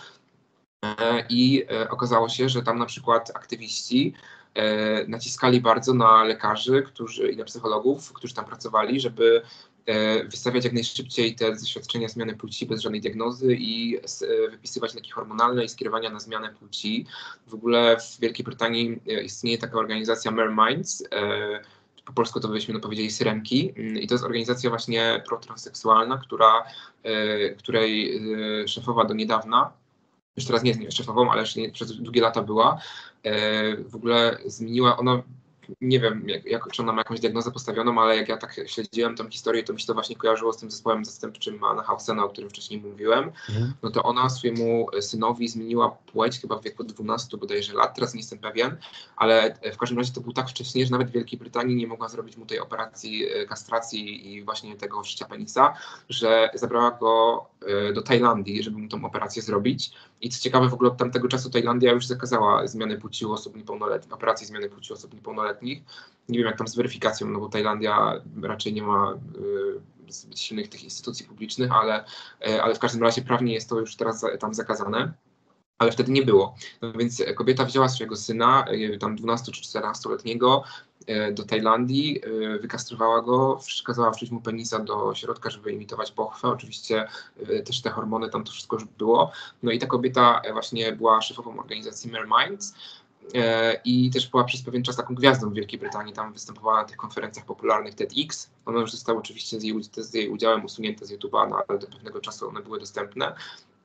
I okazało się, że tam na przykład aktywiści naciskali bardzo na lekarzy którzy, i na psychologów, którzy tam pracowali, żeby wystawiać jak najszybciej te zaświadczenia zmiany płci bez żadnej diagnozy i wypisywać leki hormonalne i skierowania na zmianę płci. W ogóle w Wielkiej Brytanii istnieje taka organizacja Mere Minds, po polsku to byśmy no, powiedzieli Syrenki, i to jest organizacja właśnie protransseksualna, która, y, której y, szefowa do niedawna, już teraz nie jest nie szefową, ale jeszcze nie, przez długie lata była, y, w ogóle zmieniła, ona, nie wiem, jak, jak, czy ona ma jakąś diagnozę postawioną, ale jak ja tak śledziłem tę historię, to mi się to właśnie kojarzyło z tym zespołem zastępczym Anna Hausena, o którym wcześniej mówiłem. Mhm. No to ona swojemu synowi zmieniła płeć chyba w wieku dwunastu bodajże lat, teraz nie jestem pewien, ale w każdym razie to był tak wcześnie, że nawet w Wielkiej Brytanii nie mogła zrobić mu tej operacji kastracji i właśnie tego wszycia penisa, że zabrała go do Tajlandii, żeby mu tą operację zrobić. I co ciekawe, w ogóle od tamtego czasu Tajlandia już zakazała zmiany płci u osób niepełnoletnich, operacji zmiany płci u osób niepełnoletnich. Nie wiem jak tam z weryfikacją, no bo Tajlandia raczej nie ma y, zbyt silnych tych instytucji publicznych, ale, y, ale w każdym razie prawnie jest to już teraz tam zakazane. Ale wtedy nie było. No więc kobieta wzięła swojego syna, y, tam dwunasto czy czternastoletniego, y, do Tajlandii, y, wykastrowała go, kazała wszyć mu penisa do środka, żeby imitować pochwę. Oczywiście y, też te hormony, tam to wszystko już było. No i ta kobieta właśnie była szefową organizacji Mere Minds. I też była przez pewien czas taką gwiazdą w Wielkiej Brytanii, tam występowała na tych konferencjach popularnych TEDx. One już zostały oczywiście z jej, z jej udziałem usunięte z YouTube'a, no, ale do pewnego czasu one były dostępne.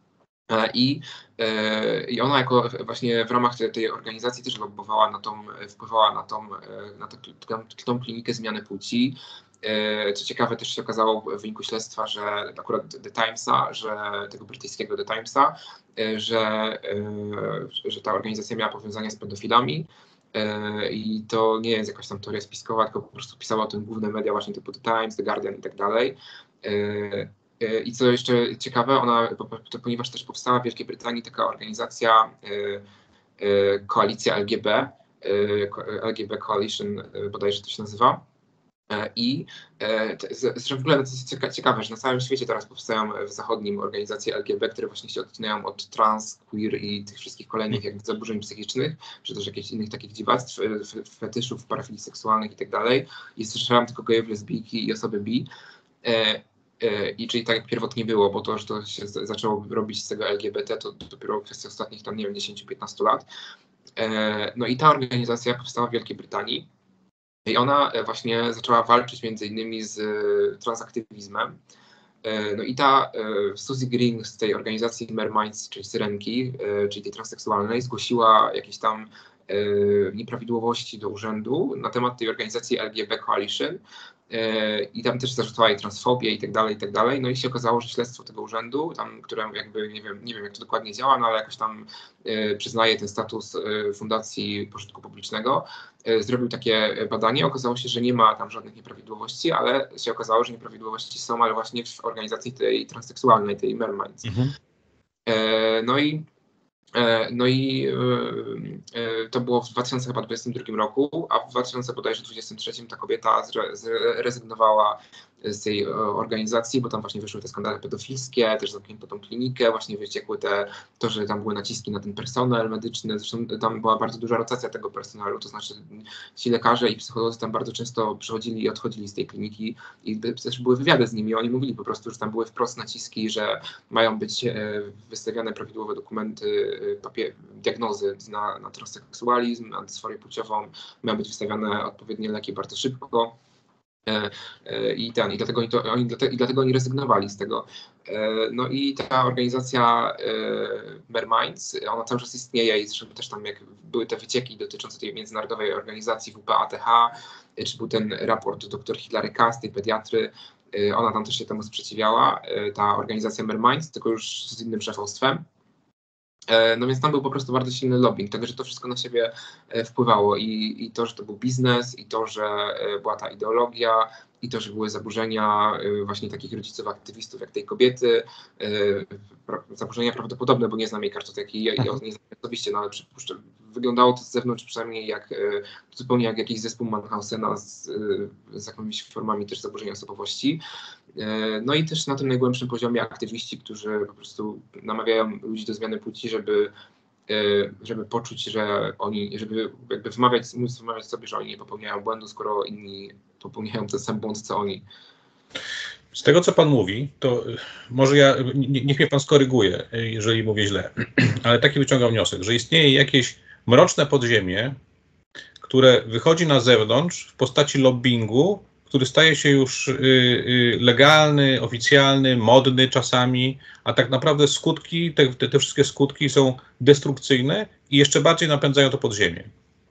I, I ona jako właśnie w ramach tej, tej organizacji też lobbowała na tą, wpływała na tą, na tą, tą klinikę zmiany płci. Co ciekawe, też się okazało w wyniku śledztwa, że akurat The Timesa, że tego brytyjskiego The Timesa, że, że ta organizacja miała powiązania z pedofilami. I to nie jest jakaś tam teoria spiskowa, tylko po prostu pisała o tym główne media właśnie typu The Times, The Guardian i tak dalej. I co jeszcze ciekawe, ona, ponieważ też powstała w Wielkiej Brytanii taka organizacja, koalicja L G B, L G B Coalition bodajże to się nazywa. I zresztą w ogóle to jest ciekawe, że na całym świecie teraz powstają w zachodnim organizacje L G B, które właśnie się odcinają od trans, queer i tych wszystkich kolejnych jakby zaburzeń psychicznych, czy też jakichś innych takich dziwactw, fetyszów, parafilii seksualnych i tak dalej. I słyszałam tylko gejów, lesbijki i osoby bi. I czyli tak jak pierwotnie było, bo to, że to się zaczęło robić z tego L G B T, to dopiero kwestia ostatnich tam, nie wiem, dziesięć do piętnastu lat. No i ta organizacja powstała w Wielkiej Brytanii i ona właśnie zaczęła walczyć między innymi z transaktywizmem. No i ta Susie Green z tej organizacji Mere Minds, czyli Syrenki, czyli tej transseksualnej, zgłosiła jakieś tam nieprawidłowości do urzędu na temat tej organizacji L G B Coalition. I tam też zarzucała jej transfobię i tak dalej, i tak dalej. No i się okazało, że śledztwo tego urzędu, tam, które jakby, nie wiem, nie wiem jak to dokładnie działa, no ale jakoś tam y, przyznaje ten status y, Fundacji Pożytku Publicznego, y, zrobił takie badanie. Okazało się, że nie ma tam żadnych nieprawidłowości, ale się okazało, że nieprawidłowości są, ale właśnie w organizacji tej transseksualnej, tej Mere Minds. Mhm. No i No i to było w dwa tysiące dwudziestym drugim roku, a w dwa tysiące dwudziestym trzecim ta kobieta zrezygnowała z tej organizacji, bo tam właśnie wyszły te skandale pedofilskie, też zamknięto tą klinikę, właśnie wyciekły te, to, że tam były naciski na ten personel medyczny, zresztą tam była bardzo duża rotacja tego personelu, to znaczy ci lekarze i psycholodzy tam bardzo często przychodzili i odchodzili z tej kliniki i też były wywiady z nimi, oni mówili po prostu, że tam były wprost naciski, że mają być wystawiane prawidłowe dokumenty, papier, diagnozy na, na transseksualizm, na dysforię płciową, mają być wystawiane odpowiednie leki bardzo szybko. I, ten, i, dlatego oni to, oni, I dlatego oni rezygnowali z tego. No i ta organizacja Merminds, ona cały czas istnieje i zresztą też tam jak były te wycieki dotyczące tej międzynarodowej organizacji W P A T H, czy był ten raport dr Hilary Cass, tej pediatry, ona tam też się temu sprzeciwiała, ta organizacja Merminds, tylko już z innym szefostwem. No więc tam był po prostu bardzo silny lobbying, także to wszystko na siebie wpływało i, i to, że to był biznes, i to, że była ta ideologia, i to, że były zaburzenia właśnie takich rodziców aktywistów jak tej kobiety, zaburzenia prawdopodobne, bo nie znam jej kartoteki, ja, ja nie znam osobiście, no ale przypuszczam, wyglądało to z zewnątrz przynajmniej jak zupełnie jak jakiś zespół Mannhausena z, z jakimiś formami też zaburzenia osobowości. No i też na tym najgłębszym poziomie aktywiści, którzy po prostu namawiają ludzi do zmiany płci, żeby, żeby poczuć, że oni, żeby jakby wymawiać, móc wymawiać sobie, że oni nie popełniają błędu, skoro inni popełniają ten sam błąd, co oni. Z tego, co pan mówi, to może ja, niech mnie pan skoryguje, jeżeli mówię źle, ale taki wyciągam wniosek, że istnieje jakieś mroczne podziemie, które wychodzi na zewnątrz w postaci lobbingu, który staje się już legalny, oficjalny, modny czasami, a tak naprawdę skutki, te, te, te wszystkie skutki są destrukcyjne i jeszcze bardziej napędzają to podziemie.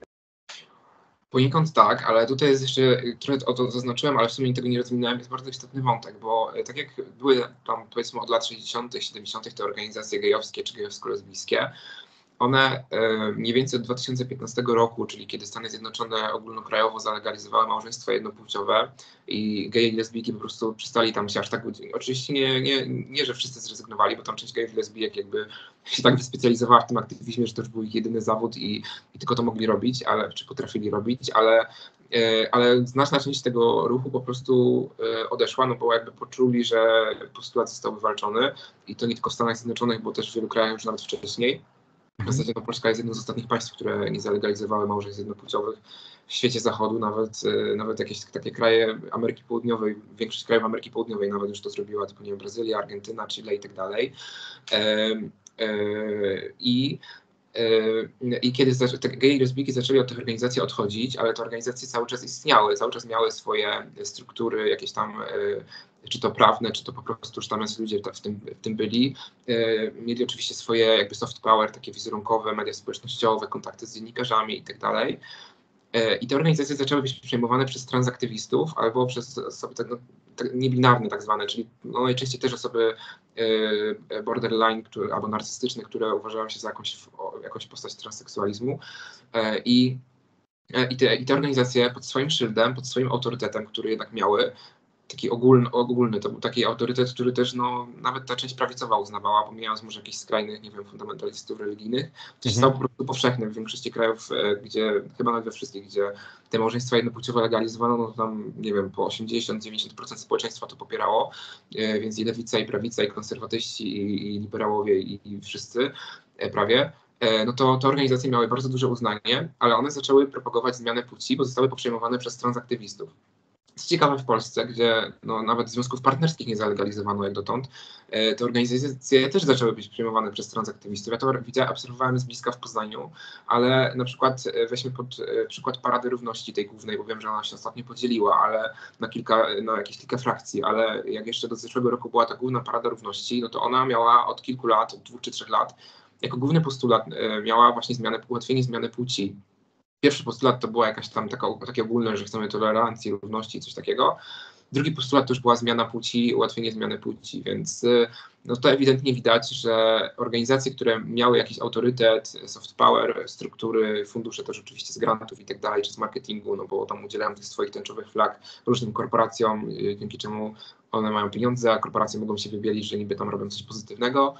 Poniekąd tak, ale tutaj jest jeszcze, trochę o to zaznaczyłem, ale w sumie tego nie rozwinąłem, jest bardzo istotny wątek, bo tak jak były tam powiedzmy od lat sześćdziesiątych, siedemdziesiątych te organizacje gejowskie czy gejowsko-lesbijskie, one mniej więcej od dwa tysiące piętnastego roku, czyli kiedy Stany Zjednoczone ogólnokrajowo zalegalizowały małżeństwa jednopłciowe i geje i lesbijki po prostu przestali tam się aż tak... Oczywiście nie, nie, nie, że wszyscy zrezygnowali, bo tam część gejów i lesbijek jakby się tak wyspecjalizowała w tym aktywizmie, że to już był ich jedyny zawód i, i tylko to mogli robić, ale czy potrafili robić, ale, ale znaczna część tego ruchu po prostu odeszła, no bo jakby poczuli, że postulat został wywalczony i to nie tylko w Stanach Zjednoczonych, bo też w wielu krajach już nawet wcześniej. W zasadzie no, Polska jest jednym z ostatnich państw, które nie zalegalizowały małżeństw jednopłciowych w świecie zachodu, nawet, nawet jakieś takie kraje Ameryki Południowej, większość krajów Ameryki Południowej nawet już to zrobiła, typu nie wiem, Brazylia, Argentyna, Chile i tak dalej. I I kiedy te geje i lesbijki zaczęli od tych organizacji odchodzić, ale te organizacje cały czas istniały, cały czas miały swoje struktury, jakieś tam, czy to prawne, czy to po prostu, że tam ludzie w tym, w tym byli. Mieli oczywiście swoje jakby soft power, takie wizerunkowe, media społecznościowe, kontakty z dziennikarzami i tak dalej. I te organizacje zaczęły być przejmowane przez transaktywistów albo przez osoby tak, no, tak niebinarne tak zwane, czyli no, najczęściej też osoby e, borderline które, albo narcystyczne, które uważają się za jakąś, o, jakąś postać transseksualizmu. E, i, e, i, te, I te organizacje pod swoim szyldem, pod swoim autorytetem, który jednak miały, taki ogólny, ogólny, to był taki autorytet, który też no, nawet ta część prawicowa uznawała, pomijając może jakichś skrajnych, nie wiem, fundamentalistów religijnych, to się stało po prostu powszechne w większości krajów, gdzie, chyba nawet we wszystkich, gdzie te małżeństwa jednopłciowe legalizowano, no to tam, nie wiem, po osiemdziesiąt do dziewięćdziesięciu procent społeczeństwa to popierało, więc i lewica, i prawica, i konserwatyści, i, i liberałowie, i, i wszyscy prawie. No to te organizacje miały bardzo duże uznanie, ale one zaczęły propagować zmianę płci, bo zostały poprzejmowane przez transaktywistów. Co ciekawe, w Polsce, gdzie no, nawet związków partnerskich nie zalegalizowano jak dotąd, te organizacje też zaczęły być przyjmowane przez transaktywistów. Ja to widziałem, obserwowałem z bliska w Poznaniu, ale na przykład weźmy pod przykład Parady Równości tej głównej, bo wiem, że ona się ostatnio podzieliła, ale na kilka, na jakieś kilka frakcji, ale jak jeszcze do zeszłego roku była ta główna Parada Równości, no to ona miała od kilku lat, od dwóch czy trzech lat, jako główny postulat miała właśnie zmianę, ułatwienie zmiany płci. Pierwszy postulat to była jakaś tam taka, takie ogólne, że chcemy tolerancji, równości i coś takiego. Drugi postulat to już była zmiana płci, ułatwienie zmiany płci, więc no to ewidentnie widać, że organizacje, które miały jakiś autorytet, soft power, struktury, fundusze też oczywiście z grantów i tak dalej, czy z marketingu, no bo tam udzielają tych swoich tęczowych flag różnym korporacjom, dzięki czemu one mają pieniądze, a korporacje mogą się wybielić, że niby tam robią coś pozytywnego.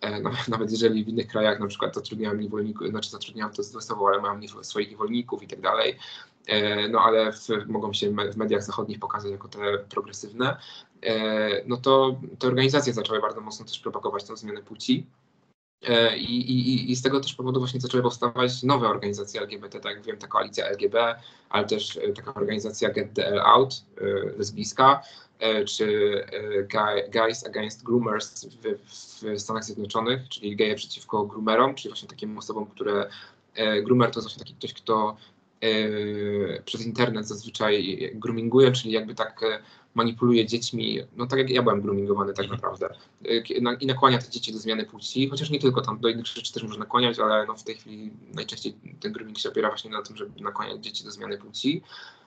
Nawet, nawet jeżeli w innych krajach na przykład zatrudniałem niewolników, znaczy zatrudniałem to złosowo, ale mam swoich niewolników i tak dalej, no ale w, mogą się w mediach zachodnich pokazać jako te progresywne, no to te organizacje zaczęły bardzo mocno też propagować tę zmianę płci. I, i, I z tego też powodu właśnie zaczęły powstawać nowe organizacje L G B T, tak jak wiem, ta koalicja L G B, ale też taka organizacja Get the L Out, lesbijska, czy Guys Against Groomers w, w Stanach Zjednoczonych, czyli geje przeciwko groomerom, czyli właśnie takim osobom, które... Groomer to jest właśnie taki ktoś, kto przez internet zazwyczaj groominguje, czyli jakby tak manipuluje dziećmi, no tak jak ja byłem groomingowany tak naprawdę, i nakłania te dzieci do zmiany płci, chociaż nie tylko tam, do innych rzeczy też można nakłaniać, ale no w tej chwili najczęściej ten grooming się opiera właśnie na tym, żeby nakłaniać dzieci do zmiany płci.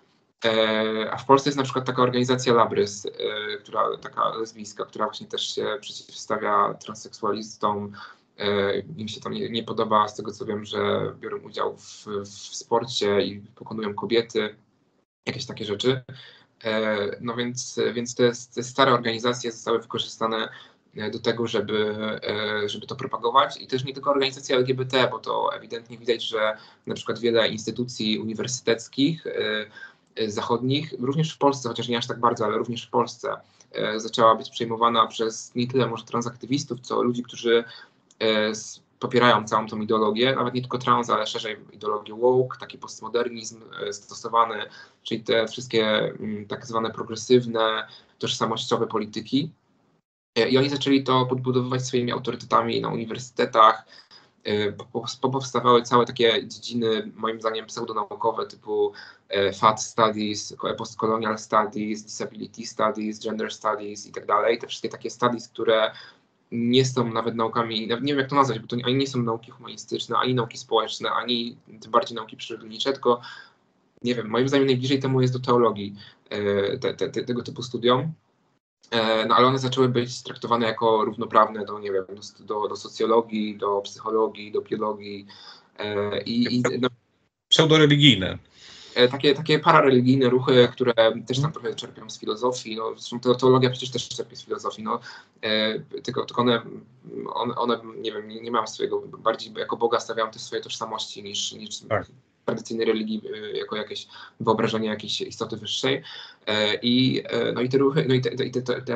A w Polsce jest na przykład taka organizacja Labrys, która, taka lesbijska, która właśnie też się przeciwstawia transseksualistom. Im się tam nie, nie podoba, z tego co wiem, że biorą udział w, w sporcie i pokonują kobiety, jakieś takie rzeczy. No więc, więc te, te stare organizacje zostały wykorzystane do tego, żeby, żeby to propagować i też nie tylko organizacje L G B T, bo to ewidentnie widać, że na przykład wiele instytucji uniwersyteckich zachodnich, również w Polsce, chociaż nie aż tak bardzo, ale również w Polsce zaczęła być przejmowana przez nie tyle może transaktywistów, co ludzi, którzy popierają całą tą ideologię, nawet nie tylko trans, ale szerzej ideologię woke, taki postmodernizm stosowany, czyli te wszystkie tak zwane progresywne, tożsamościowe polityki. I oni zaczęli to podbudowywać swoimi autorytetami na uniwersytetach. Powstawały całe takie dziedziny, moim zdaniem, pseudonaukowe typu Fat Studies, Postcolonial Studies, Disability Studies, Gender Studies i tak dalej. Te wszystkie takie studies, które nie są nawet naukami, nie wiem jak to nazwać, bo to ani nie są nauki humanistyczne, ani nauki społeczne, ani tym bardziej nauki przyrodnicze, tylko nie wiem, moim zdaniem najbliżej temu jest do teologii te, te, te, tego typu studium. No ale one zaczęły być traktowane jako równoprawne do, nie wiem, do, do socjologii, do psychologii, do biologii i, i no, pseudoreligijne. Takie, takie parareligijne ruchy, które też tam trochę czerpią z filozofii, no, zresztą teologia przecież też czerpie z filozofii, no, e, tylko, tylko one, one, one, nie wiem, nie, nie mają swojego, bardziej jako Boga stawiają też swoje tożsamości niż, niż tak. tradycyjnej religii, jako jakieś wyobrażenie jakiejś istoty wyższej. I, no i te ruchy, no i te, te, te, te,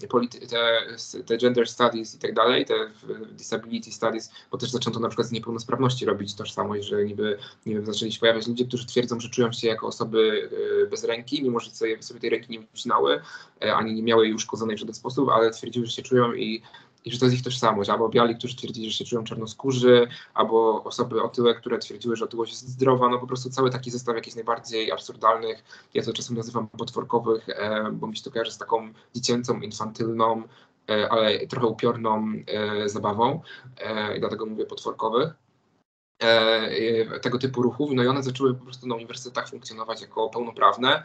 te, te gender studies i tak dalej, te disability studies, bo też zaczęto na przykład z niepełnosprawności robić tożsamość, że niby, nie wiem, zaczęli się pojawiać ludzie, którzy twierdzą, że czują się jako osoby bez ręki, mimo że sobie, sobie tej ręki nie ucinały, ani nie miały jej uszkodzonej w żaden sposób, ale twierdziły, że się czują i i że to jest ich tożsamość, albo biali, którzy twierdzili, że się czują czarnoskórzy, albo osoby otyłe, które twierdziły, że otyłość jest zdrowa, no po prostu cały taki zestaw jakichś najbardziej absurdalnych, ja to czasem nazywam potworkowych, e, bo mi się to kojarzy z taką dziecięcą, infantylną, e, ale trochę upiorną e, zabawą, e, i dlatego mówię potworkowych, e, tego typu ruchów, no i one zaczęły po prostu na uniwersytetach funkcjonować jako pełnoprawne.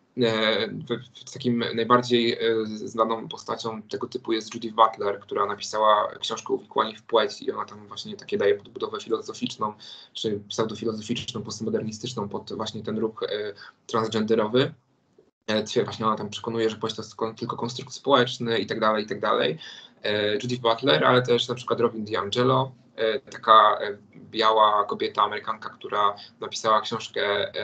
W takim najbardziej znaną postacią tego typu jest Judith Butler, która napisała książkę Uwikłani w płeć i ona tam właśnie takie daje podbudowę filozoficzną, czy pseudofilozoficzną, postmodernistyczną pod właśnie ten ruch transgenderowy. Właśnie ona tam przekonuje, że płeć to jest tylko konstrukt społeczny i tak dalej, i tak dalej. Judith Butler, ale też na przykład Robin DiAngelo, taka biała kobieta, Amerykanka, która napisała książkę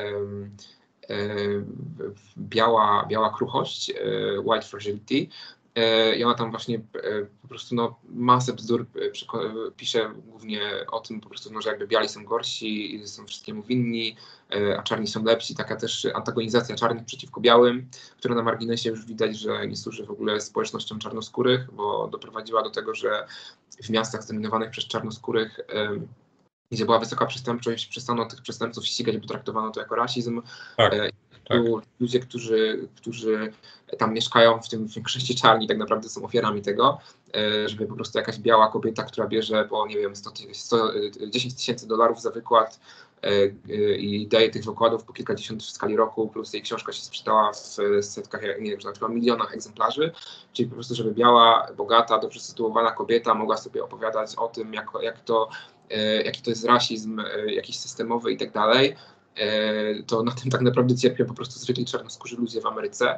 Biała, biała kruchość, White Fragility, i ona tam właśnie po prostu no, masę bzdur pisze głównie o tym po prostu, no, że jakby biali są gorsi i są wszystkiemu winni, a czarni są lepsi. Taka też antagonizacja czarnych przeciwko białym, która na marginesie już widać, że nie służy w ogóle społecznościom czarnoskórych, bo doprowadziła do tego, że w miastach zdominowanych przez czarnoskórych, gdzie była wysoka przestępczość, przestano tych przestępców ścigać, bo traktowano to jako rasizm. Tak, tak. Ludzie, którzy, którzy tam mieszkają, w tym w większości czarni, tak naprawdę są ofiarami tego, żeby po prostu jakaś biała kobieta, która bierze po, nie wiem, sto, sto, dziesięć tysięcy dolarów za wykład i daje tych wykładów po kilkadziesiąt w skali roku, plus jej książka się sprzedała w setkach, nie wiem, czy na milionach egzemplarzy, czyli po prostu, żeby biała, bogata, dobrze sytuowana kobieta mogła sobie opowiadać o tym, jak, jak to, jaki to jest rasizm, jakiś systemowy i tak dalej. To na tym tak naprawdę cierpią po prostu zwykli czarnoskórzy ludzie w Ameryce.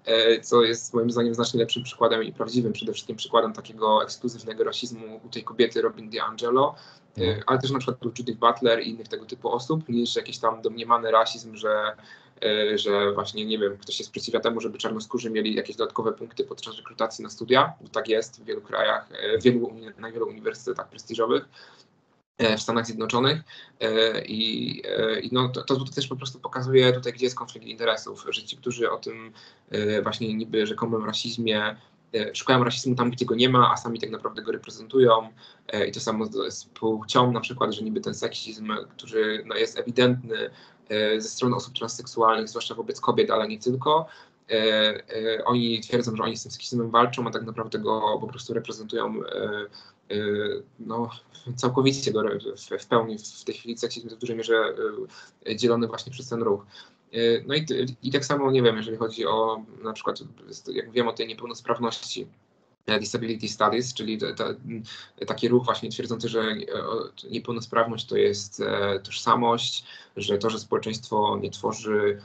co jest moim zdaniem znacznie lepszym przykładem i prawdziwym przede wszystkim przykładem takiego ekskluzywnego rasizmu u tej kobiety Robin DiAngelo, no. ale też na przykład u Judith Butler i innych tego typu osób, niż jakiś tam domniemany rasizm, że, że właśnie, nie wiem, ktoś się sprzeciwia temu, żeby czarnoskórzy mieli jakieś dodatkowe punkty podczas rekrutacji na studia, bo tak jest w wielu krajach, w wielu, na wielu uniwersytetach prestiżowych w Stanach Zjednoczonych i, i no, to, to też po prostu pokazuje tutaj, gdzie jest konflikt interesów, że ci, którzy o tym właśnie niby rzekomym rasizmie szukają rasizmu tam, gdzie go nie ma, a sami tak naprawdę go reprezentują i to samo z płcią na przykład, że niby ten seksizm, który no, jest ewidentny ze strony osób transseksualnych, zwłaszcza wobec kobiet, ale nie tylko, oni twierdzą, że oni z tym seksizmem walczą, a tak naprawdę go po prostu reprezentują no, całkowicie go w pełni. W tej chwili seksizm jest w dużej mierze dzielony właśnie przez ten ruch. No i, i tak samo, nie wiem, jeżeli chodzi o na przykład, jak wiem o tej niepełnosprawności, Disability Studies, czyli to, to, taki ruch właśnie twierdzący, że niepełnosprawność to jest tożsamość, że to, że społeczeństwo nie tworzy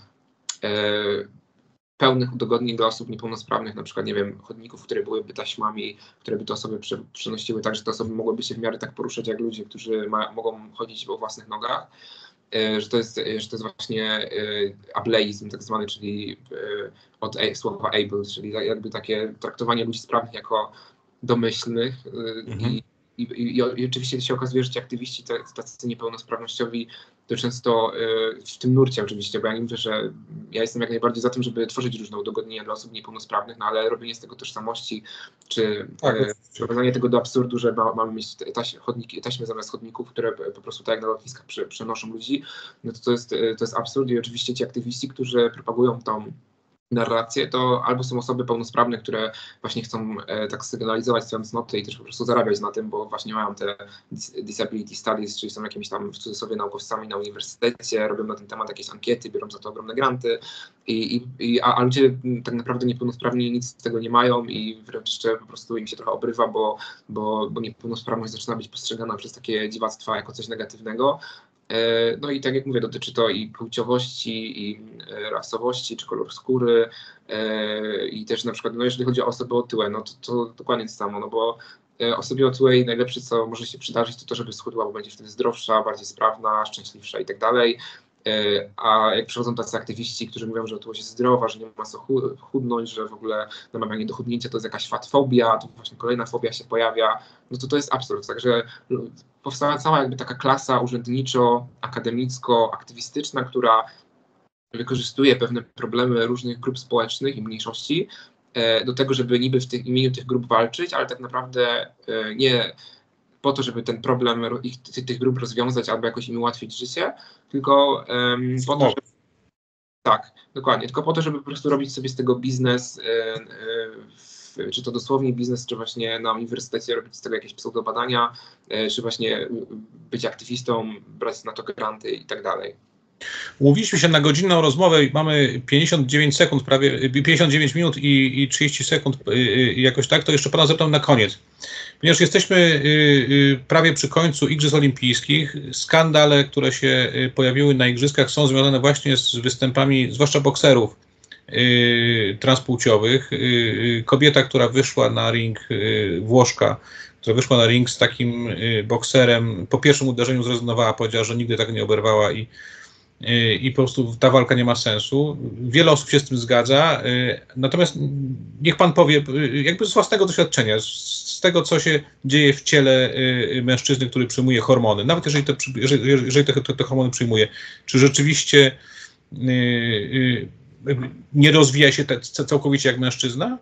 pełnych udogodnień dla osób niepełnosprawnych, na przykład, nie wiem, chodników, które byłyby taśmami, które by te osoby prze, przenosiły tak, że te osoby mogłyby się w miarę tak poruszać jak ludzie, którzy ma, mogą chodzić po własnych nogach, e, że, to jest, że to jest właśnie e, ableizm tak zwany, czyli e, od a, słowa able, czyli jakby takie traktowanie ludzi sprawnych jako domyślnych e, mhm. i, i, i, i oczywiście się okazuje, że ci aktywiści tacy niepełnosprawnościowi to często y, w tym nurcie oczywiście, bo ja nie mówię, że ja jestem jak najbardziej za tym, żeby tworzyć różne udogodnienia dla osób niepełnosprawnych, no ale robienie z tego tożsamości, czy tak, sprowadzanie y, tego do absurdu, że ma, mamy mieć taś, chodniki, taśmy zamiast chodników, które po prostu tak jak na lotniskach przy, przenoszą ludzi, no to to jest, to jest absurd i oczywiście ci aktywiści, którzy propagują tą narracje, to albo są osoby pełnosprawne, które właśnie chcą e, tak sygnalizować swoją cnotę i też po prostu zarabiać na tym, bo właśnie mają te disability studies, czyli są jakimiś tam w cudzysłowie naukowcami na uniwersytecie, robią na ten temat jakieś ankiety, biorą za to ogromne granty, i, i, i, a, a ludzie tak naprawdę niepełnosprawni nic z tego nie mają i wręcz jeszcze po prostu im się trochę obrywa, bo, bo, bo niepełnosprawność zaczyna być postrzegana przez takie dziwactwa jako coś negatywnego. No i tak jak mówię, dotyczy to i płciowości, i rasowości, czy kolor skóry, i też na przykład, no jeżeli chodzi o osoby otyłe, no to, to dokładnie to samo, no bo osobie otyłej najlepsze, co może się przydarzyć, to to, żeby schudła, bo będzie wtedy zdrowsza, bardziej sprawna, szczęśliwsza i tak dalej. A jak przychodzą tacy aktywiści, którzy mówią, że otyłość jest zdrowa, że nie ma co chudnąć, że w ogóle namawianie do chudnięcia to jest jakaś fatfobia, to właśnie kolejna fobia się pojawia, no to to jest absurd. Także powstała cała jakby taka klasa urzędniczo-akademicko-aktywistyczna, która wykorzystuje pewne problemy różnych grup społecznych i mniejszości do tego, żeby niby w tym imieniu tych grup walczyć, ale tak naprawdę nie po to, żeby ten problem ich, tych grup rozwiązać albo jakoś im ułatwić życie, tylko um, po to, żeby, tak, dokładnie, tylko po to, żeby po prostu robić sobie z tego biznes, e, e, czy to dosłownie biznes, czy właśnie na uniwersytecie robić z tego jakieś pseudobadania, e, czy właśnie być aktywistą, brać na to granty i tak dalej. Umówiliśmy się na godzinną rozmowę i mamy pięćdziesiąt dziewięć sekund, prawie pięćdziesiąt dziewięć minut i, i trzydzieści sekund jakoś tak, to jeszcze pana zapytam na koniec. Ponieważ jesteśmy prawie przy końcu Igrzysk Olimpijskich, skandale, które się pojawiły na Igrzyskach, są związane właśnie z występami, zwłaszcza bokserów transpłciowych. Kobieta, która wyszła na ring, Włoszka, która wyszła na ring z takim bokserem, po pierwszym uderzeniu zrezygnowała, powiedziała, że nigdy tak nie oberwała i i po prostu ta walka nie ma sensu. Wiele osób się z tym zgadza, natomiast niech pan powie, jakby z własnego doświadczenia, z tego, co się dzieje w ciele mężczyzny, który przyjmuje hormony, nawet jeżeli te, jeżeli, jeżeli te, te, te hormony przyjmuje, czy rzeczywiście nie rozwija się te, całkowicie jak mężczyzna?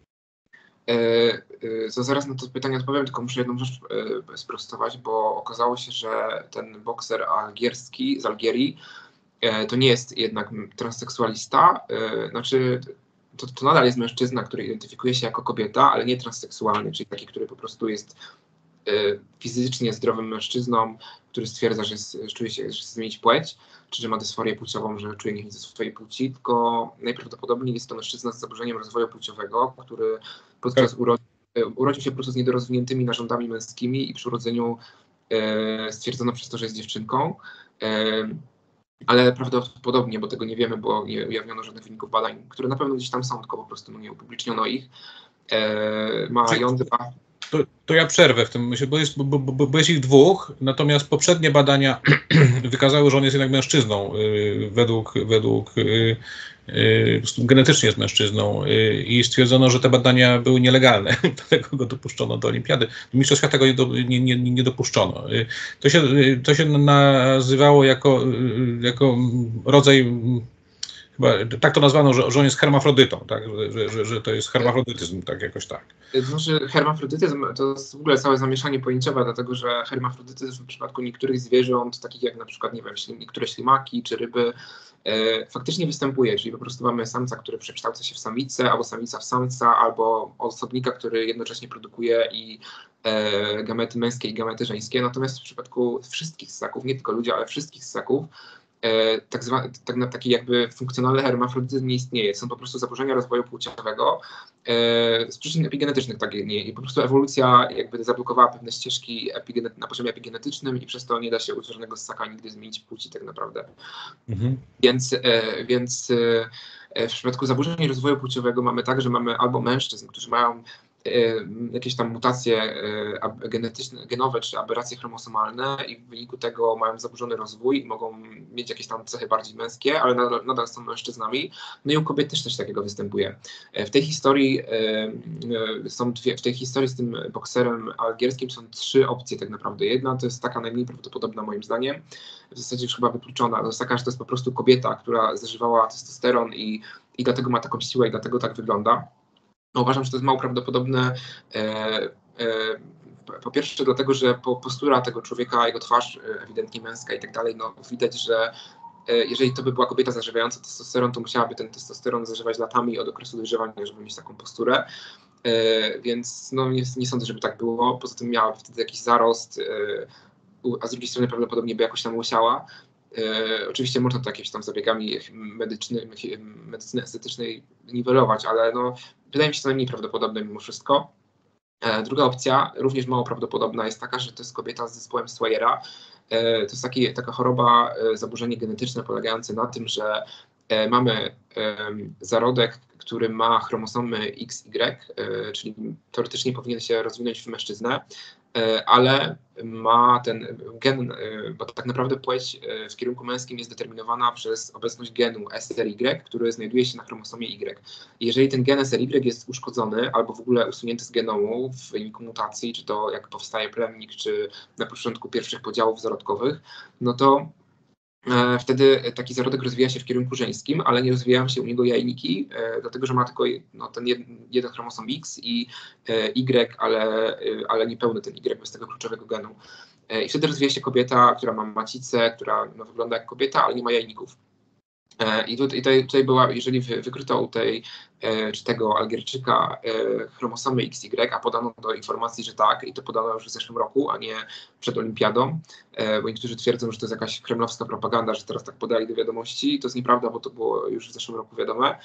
To zaraz na to pytanie odpowiem, tylko muszę jedną rzecz sprostować, bo okazało się, że ten bokser algierski z Algierii to nie jest jednak transseksualista, znaczy to, to nadal jest mężczyzna, który identyfikuje się jako kobieta, ale nie transseksualny, czyli taki, który po prostu jest fizycznie zdrowym mężczyzną, który stwierdza, że, jest, że czuje się, że chce zmienić płeć, czy że ma dysforię płciową, że czuje niechęć do swojej płci, tylko najprawdopodobniej jest to mężczyzna z zaburzeniem rozwoju płciowego, który podczas urodzin urodził się po prostu z niedorozwiniętymi narządami męskimi i przy urodzeniu e, stwierdzono przez to, że jest dziewczynką. E, ale prawdopodobnie, bo tego nie wiemy, bo nie ujawniono żadnych wyników badań, które na pewno gdzieś tam są, tylko po prostu no, nie upubliczniono ich, e, ma jądra. To, to ja przerwę w tym myślę, bo jest, bo, bo, bo jest ich dwóch, natomiast poprzednie badania wykazały, że on jest jednak mężczyzną, yy, według, według yy, yy, genetycznie jest mężczyzną yy, i stwierdzono, że te badania były nielegalne, dlatego go dopuszczono do olimpiady. Do Mistrzostw Świata go nie, do, nie, nie, nie dopuszczono. Yy, to, się, yy, to się nazywało jako, yy, jako rodzaj, chyba tak to nazwano, że, że on jest hermafrodytą, tak? że, że, że to jest hermafrodytyzm, tak jakoś tak. To znaczy hermafrodytyzm to jest w ogóle całe zamieszanie pojęciowe, dlatego że hermafrodytyzm w przypadku niektórych zwierząt, takich jak na przykład, nie wiem, ślim, niektóre ślimaki czy ryby, e, faktycznie występuje, czyli po prostu mamy samca, który przekształca się w samicę, albo samica w samca, albo osobnika, który jednocześnie produkuje i e, gamety męskie i gamety żeńskie, natomiast w przypadku wszystkich ssaków, nie tylko ludzi, ale wszystkich ssaków, tak zwany, tak na taki jakby funkcjonalny hermafrodytyzm nie istnieje. Są po prostu zaburzenia rozwoju płciowego e, z przyczyn epigenetycznych, tak nie. I po prostu ewolucja jakby zablokowała pewne ścieżki epigenet, na poziomie epigenetycznym i przez to nie da się utworzonego ssaka nigdy zmienić płci tak naprawdę. Mhm. Więc, e, więc e, w przypadku zaburzeń rozwoju płciowego mamy tak, że mamy albo mężczyzn, którzy mają jakieś tam mutacje genetyczne, genowe czy aberracje chromosomalne i w wyniku tego mają zaburzony rozwój i mogą mieć jakieś tam cechy bardziej męskie, ale nadal, nadal są mężczyznami. No i u kobiet też coś takiego występuje. W tej historii są dwie, w tej historii z tym bokserem algierskim są trzy opcje tak naprawdę. Jedna to jest taka najmniej prawdopodobna moim zdaniem, w zasadzie już chyba wykluczona. To jest taka, że to jest po prostu kobieta, która zażywała testosteron i, i dlatego ma taką siłę i dlatego tak wygląda. No, uważam, że to jest mało prawdopodobne. E, e, po pierwsze dlatego, że po postura tego człowieka, jego twarz ewidentnie męska i tak dalej, no widać, że e, jeżeli to by była kobieta zażywająca testosteron, to musiałaby ten testosteron zażywać latami od okresu dojrzewania, żeby mieć taką posturę. E, więc no, nie, nie sądzę, żeby tak było. Poza tym miałaby wtedy jakiś zarost, e, a z drugiej strony prawdopodobnie by jakoś tam musiała. E, oczywiście można to jakimiś tam zabiegami medycznymi, medycyny estetycznej niwelować, ale no, wydaje mi się to najmniej prawdopodobne mimo wszystko. E, druga opcja, również mało prawdopodobna, jest taka, że to jest kobieta z zespołem Swayera. E, to jest taki, taka choroba, e, zaburzenie genetyczne polegające na tym, że e, mamy e, zarodek, który ma chromosomy X Y, e, czyli teoretycznie powinien się rozwinąć w mężczyznę, ale ma ten gen, bo tak naprawdę płeć w kierunku męskim jest determinowana przez obecność genu S R Y, który znajduje się na chromosomie Y. Jeżeli ten gen S R Y jest uszkodzony albo w ogóle usunięty z genomu w wyniku mutacji, czy to jak powstaje plemnik, czy na początku pierwszych podziałów zarodkowych, no to wtedy taki zarodek rozwija się w kierunku żeńskim, ale nie rozwijają się u niego jajniki, e, dlatego że ma tylko no, ten jeden, jeden chromosom X i e, Y, ale, e, ale niepełny ten Y bez tego kluczowego genu. E, I wtedy rozwija się kobieta, która ma macicę, która no, wygląda jak kobieta, ale nie ma jajników. I tutaj, tutaj była, jeżeli wykryto u tej, czy tego Algierczyka chromosomy X Y, a podano do informacji, że tak, i to podano już w zeszłym roku, a nie przed olimpiadą, bo niektórzy twierdzą, że to jest jakaś kremlowska propaganda, że teraz tak podali do wiadomości, i to jest nieprawda, bo to było już w zeszłym roku wiadome.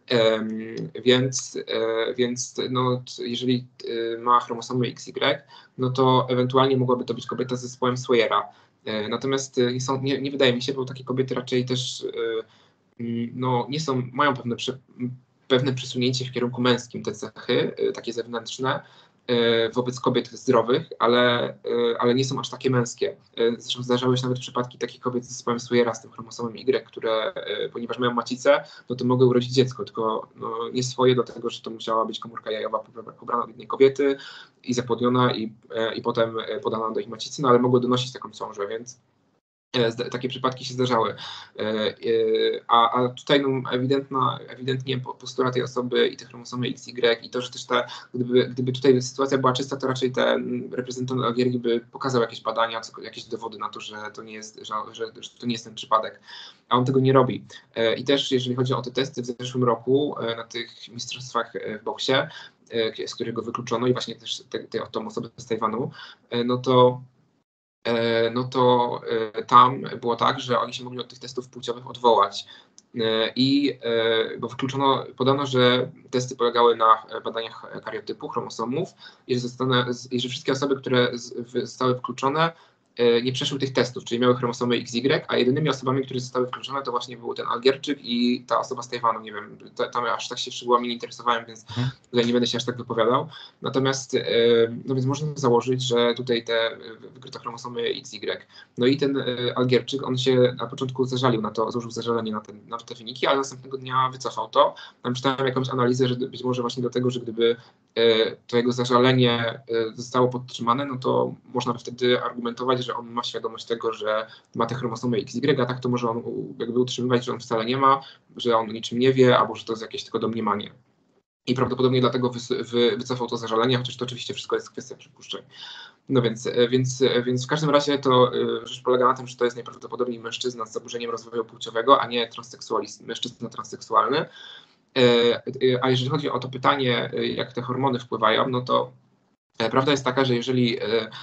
Więc, więc no, jeżeli ma chromosomy X Y, no to ewentualnie mogłaby to być kobieta z zespołem Swayera. Natomiast są, nie, nie wydaje mi się, bo takie kobiety raczej też no, nie są, mają pewne, pewne przesunięcie w kierunku męskim, te cechy, takie zewnętrzne, wobec kobiet zdrowych, ale, ale nie są aż takie męskie. Zresztą zdarzały się nawet przypadki takich kobiet z zespołem Swayera z tym chromosomem Y, które, ponieważ mają macicę, no to mogły urodzić dziecko, tylko no, nie swoje, dlatego że to musiała być komórka jajowa pobrana od innej kobiety i zapłodniona i, i potem podana do ich macicy, no ale mogły donosić taką ciążę, więc takie przypadki się zdarzały. A, a tutaj no, ewidentna, ewidentnie postura tej osoby i te chromosomy X Y i to, że też ta, gdyby, gdyby tutaj sytuacja była czysta, to raczej ten reprezentant Algierii by pokazał jakieś badania, jakieś dowody na to, że to nie jest, że, że, że to nie jest ten przypadek. A on tego nie robi. I też jeżeli chodzi o te testy w zeszłym roku na tych mistrzostwach w boksie, z których go wykluczono i właśnie też te, te, tą osobę z Tajwanu, no to no to tam było tak, że oni się mogli od tych testów płciowych odwołać. I bo wykluczono, podano, że testy polegały na badaniach kariotypu, chromosomów i że, zostanę, i że wszystkie osoby, które zostały wykluczone, nie przeszły tych testów, czyli miały chromosomy X Y, a jedynymi osobami, które zostały wykluczone, to właśnie był ten Algierczyk i ta osoba z Tajwanu. Nie wiem, tam aż tak się szczegółami nie interesowałem, więc Mhm. tutaj nie będę się aż tak wypowiadał. Natomiast, no więc można założyć, że tutaj te wykryto chromosomy X Y. No i ten Algierczyk, on się na początku zażalił na to, złożył zażalenie na, ten, na te wyniki, ale następnego dnia wycofał to. Tam czytałem jakąś analizę, że być może właśnie dlatego, że gdyby to jego zażalenie zostało podtrzymane, no to można by wtedy argumentować, że on ma świadomość tego, że ma te chromosomy X Y, a tak to może on jakby utrzymywać, że on wcale nie ma, że on o niczym nie wie, albo że to jest jakieś tylko domniemanie. I prawdopodobnie dlatego wy, wy, wycofał to zażalenie, chociaż to oczywiście wszystko jest kwestia przypuszczeń. No więc, więc, więc w każdym razie to rzecz polega na tym, że to jest najprawdopodobniej mężczyzna z zaburzeniem rozwoju płciowego, a nie transseksualist, mężczyzna transseksualny. A jeżeli chodzi o to pytanie, jak te hormony wpływają, no to prawda jest taka, że jeżeli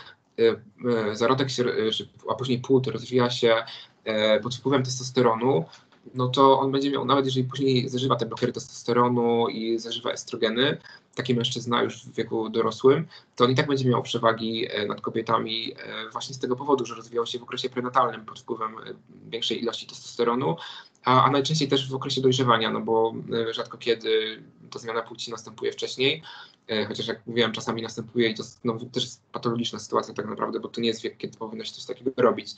zarodek się, a później płód rozwija się pod wpływem testosteronu, no to on będzie miał, nawet jeżeli później zażywa te blokery testosteronu i zażywa estrogeny, taki mężczyzna już w wieku dorosłym, to on i tak będzie miał przewagi nad kobietami właśnie z tego powodu, że rozwijał się w okresie prenatalnym pod wpływem większej ilości testosteronu, a, a najczęściej też w okresie dojrzewania, no bo rzadko kiedy ta zmiana płci następuje wcześniej, chociaż jak mówiłem, czasami następuje i to no, też jest patologiczna sytuacja tak naprawdę, bo to nie jest wiek, kiedy powinno się coś takiego robić.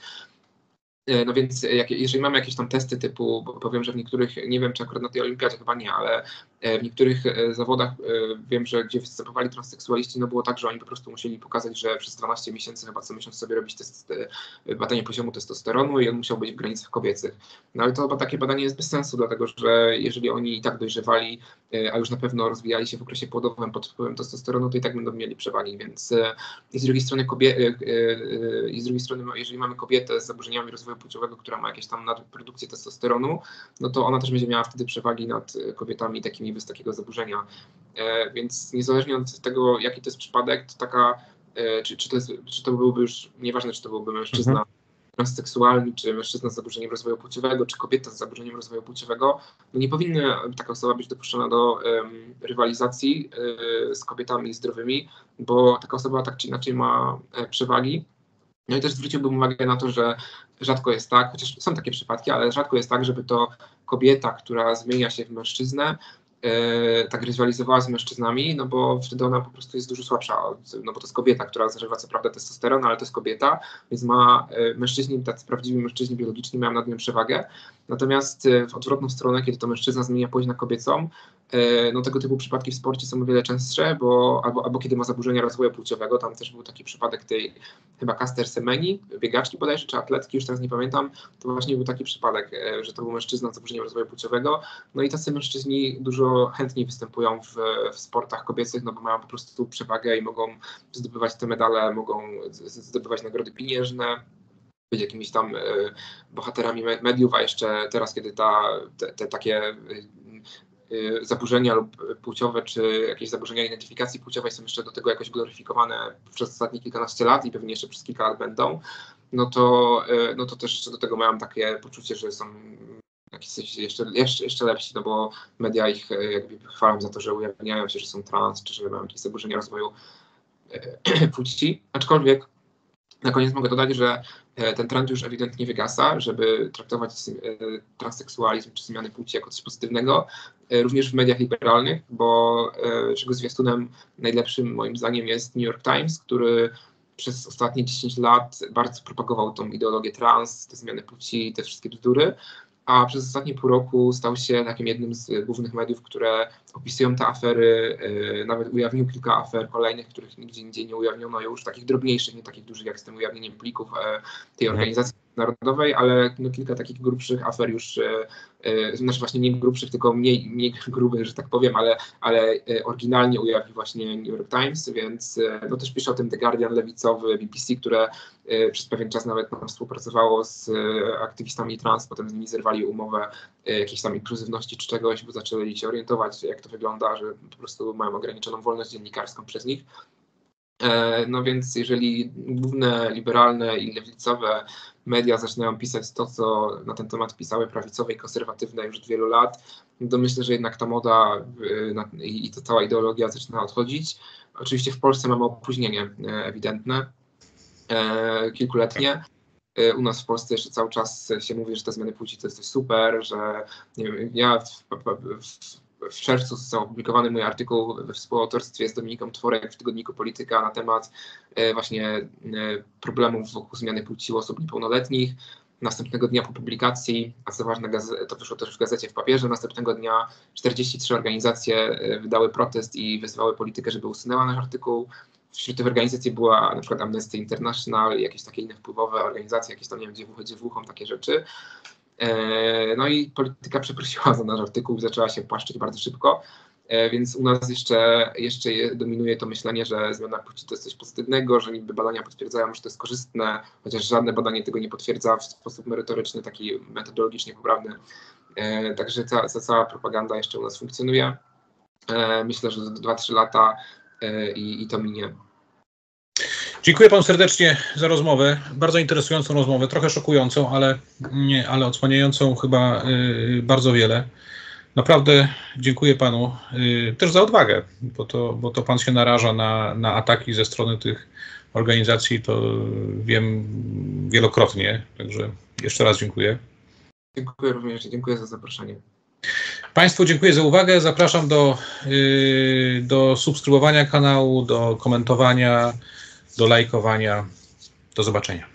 No więc jak, jeżeli mamy jakieś tam testy typu, bo powiem, że w niektórych, nie wiem czy akurat na tej olimpiadzie chyba nie, ale w niektórych zawodach wiem, że gdzie występowali transseksualiści, no było tak, że oni po prostu musieli pokazać, że przez dwanaście miesięcy chyba co miesiąc sobie robić test, badanie poziomu testosteronu i on musiał być w granicach kobiecych. No ale to chyba takie badanie jest bez sensu, dlatego że jeżeli oni i tak dojrzewali, a już na pewno rozwijali się w okresie płodowym pod wpływem testosteronu, to i tak będą mieli przewagi, więc i z drugiej strony kobie- i z drugiej strony, jeżeli mamy kobietę z zaburzeniami rozwoju płciowego, która ma jakieś tam nadprodukcję testosteronu, no to ona też będzie miała wtedy przewagi nad kobietami takimi bez takiego zaburzenia. E, więc niezależnie od tego, jaki to jest przypadek, to taka, e, czy, czy, to jest, czy to byłby już, nieważne czy to byłby mężczyzna mhm. transseksualny, czy mężczyzna z zaburzeniem rozwoju płciowego, czy kobieta z zaburzeniem rozwoju płciowego, no nie powinna taka osoba być dopuszczona do um, rywalizacji um, z kobietami zdrowymi, bo taka osoba tak czy inaczej ma e, przewagi. No i też zwróciłbym uwagę na to, że rzadko jest tak, chociaż są takie przypadki, ale rzadko jest tak, żeby to kobieta, która zmienia się w mężczyznę, e, tak rywalizowała z mężczyznami, no bo wtedy ona po prostu jest dużo słabsza, no bo to jest kobieta, która zażywa co prawda testosteron, ale to jest kobieta, więc ma e, mężczyźni, tacy prawdziwi mężczyźni biologiczni mają nad nią przewagę, natomiast e, w odwrotną stronę, kiedy to mężczyzna zmienia płeć na kobiecą, e, no tego typu przypadki w sporcie są o wiele częstsze, bo albo, albo kiedy ma zaburzenia rozwoju płciowego, tam też był taki przypadek tej chyba Caster Semeni, biegaczki bodajże, czy atletki, już teraz nie pamiętam, to właśnie był taki przypadek, że to był mężczyzna z zaburzeniem rozwoju płciowego, no i tacy mężczyźni dużo chętniej występują w, w sportach kobiecych, no bo mają po prostu przewagę i mogą zdobywać te medale, mogą zdobywać nagrody pieniężne, być jakimiś tam bohaterami mediów, a jeszcze teraz, kiedy ta, te, te takie zaburzenia lub płciowe, czy jakieś zaburzenia identyfikacji płciowej są jeszcze do tego jakoś gloryfikowane przez ostatnie kilkanaście lat i pewnie jeszcze przez kilka lat będą, no to, no to też jeszcze do tego miałem takie poczucie, że są jakieś jeszcze, jeszcze, jeszcze lepsi, no bo media ich jakby chwalą za to, że ujawniają się, że są trans, czy że mają jakieś zaburzenia rozwoju płci, aczkolwiek na koniec mogę dodać, że ten trend już ewidentnie wygasa, żeby traktować transseksualizm czy zmiany płci jako coś pozytywnego, również w mediach liberalnych, bo czego zwiastunem najlepszym moim zdaniem jest New York Times, który przez ostatnie dziesięć lat bardzo propagował tą ideologię trans, te zmiany płci, te wszystkie bzdury, a przez ostatnie pół roku stał się takim jednym z głównych mediów, które opisują te afery, yy, nawet ujawnił kilka afer kolejnych, których nigdzie indziej nie ujawniono, już takich drobniejszych, nie takich dużych jak z tym ujawnieniem plików yy, tej organizacji narodowej, ale no, kilka takich grubszych afer już, yy, znaczy właśnie nie grubszych, tylko mniej, mniej grubych, że tak powiem, ale, ale yy, oryginalnie ujawnił właśnie New York Times, więc yy, no też pisze o tym The Guardian lewicowy, B B C, które yy, przez pewien czas nawet no, współpracowało z yy, aktywistami trans, potem z nimi zerwali umowę yy, jakiejś tam inkluzywności czy czegoś, bo zaczęli się orientować, jak to wygląda, że po prostu mają ograniczoną wolność dziennikarską przez nich. No więc jeżeli główne liberalne i lewicowe media zaczynają pisać to, co na ten temat pisały prawicowe i konserwatywne już od wielu lat, to myślę, że jednak ta moda i ta cała ideologia zaczyna odchodzić. Oczywiście w Polsce mamy opóźnienie ewidentne. e, kilkuletnie. U nas w Polsce jeszcze cały czas się mówi, że te zmiany płci to jest coś super, że nie wiem, ja w, w, w czerwcu został opublikowany mój artykuł we współautorstwie z Dominiką Tworek w tygodniku Polityka na temat e, właśnie e, problemów wokół zmiany płci u osób niepełnoletnich. Następnego dnia po publikacji, a co ważne, to wyszło też w gazecie w papierze, następnego dnia czterdzieści trzy organizacje wydały protest i wezwały politykę, żeby usunęła nasz artykuł. Wśród tych organizacji była na przykład Amnesty International, jakieś takie inne wpływowe organizacje, jakieś tam, nie wiem, dziewuchy, dziewuchom, takie rzeczy. No i polityka przeprosiła za nasz artykuł, zaczęła się płaszczyć bardzo szybko, więc u nas jeszcze, jeszcze dominuje to myślenie, że zmiana płci to jest coś pozytywnego, że niby badania potwierdzają, że to jest korzystne, chociaż żadne badanie tego nie potwierdza w sposób merytoryczny, taki metodologicznie poprawny. Także ta, ta cała propaganda jeszcze u nas funkcjonuje. Myślę, że za dwa trzy lata i, i to minie. Dziękuję panu serdecznie za rozmowę, bardzo interesującą rozmowę, trochę szokującą, ale, nie, ale odsłaniającą chyba y, bardzo wiele. Naprawdę dziękuję panu y, też za odwagę, bo to, bo to pan się naraża na, na ataki ze strony tych organizacji, to wiem wielokrotnie, także jeszcze raz dziękuję. Dziękuję również, dziękuję za zaproszenie. Państwu dziękuję za uwagę, zapraszam do, y, do subskrybowania kanału, do komentowania, do lajkowania. Do zobaczenia.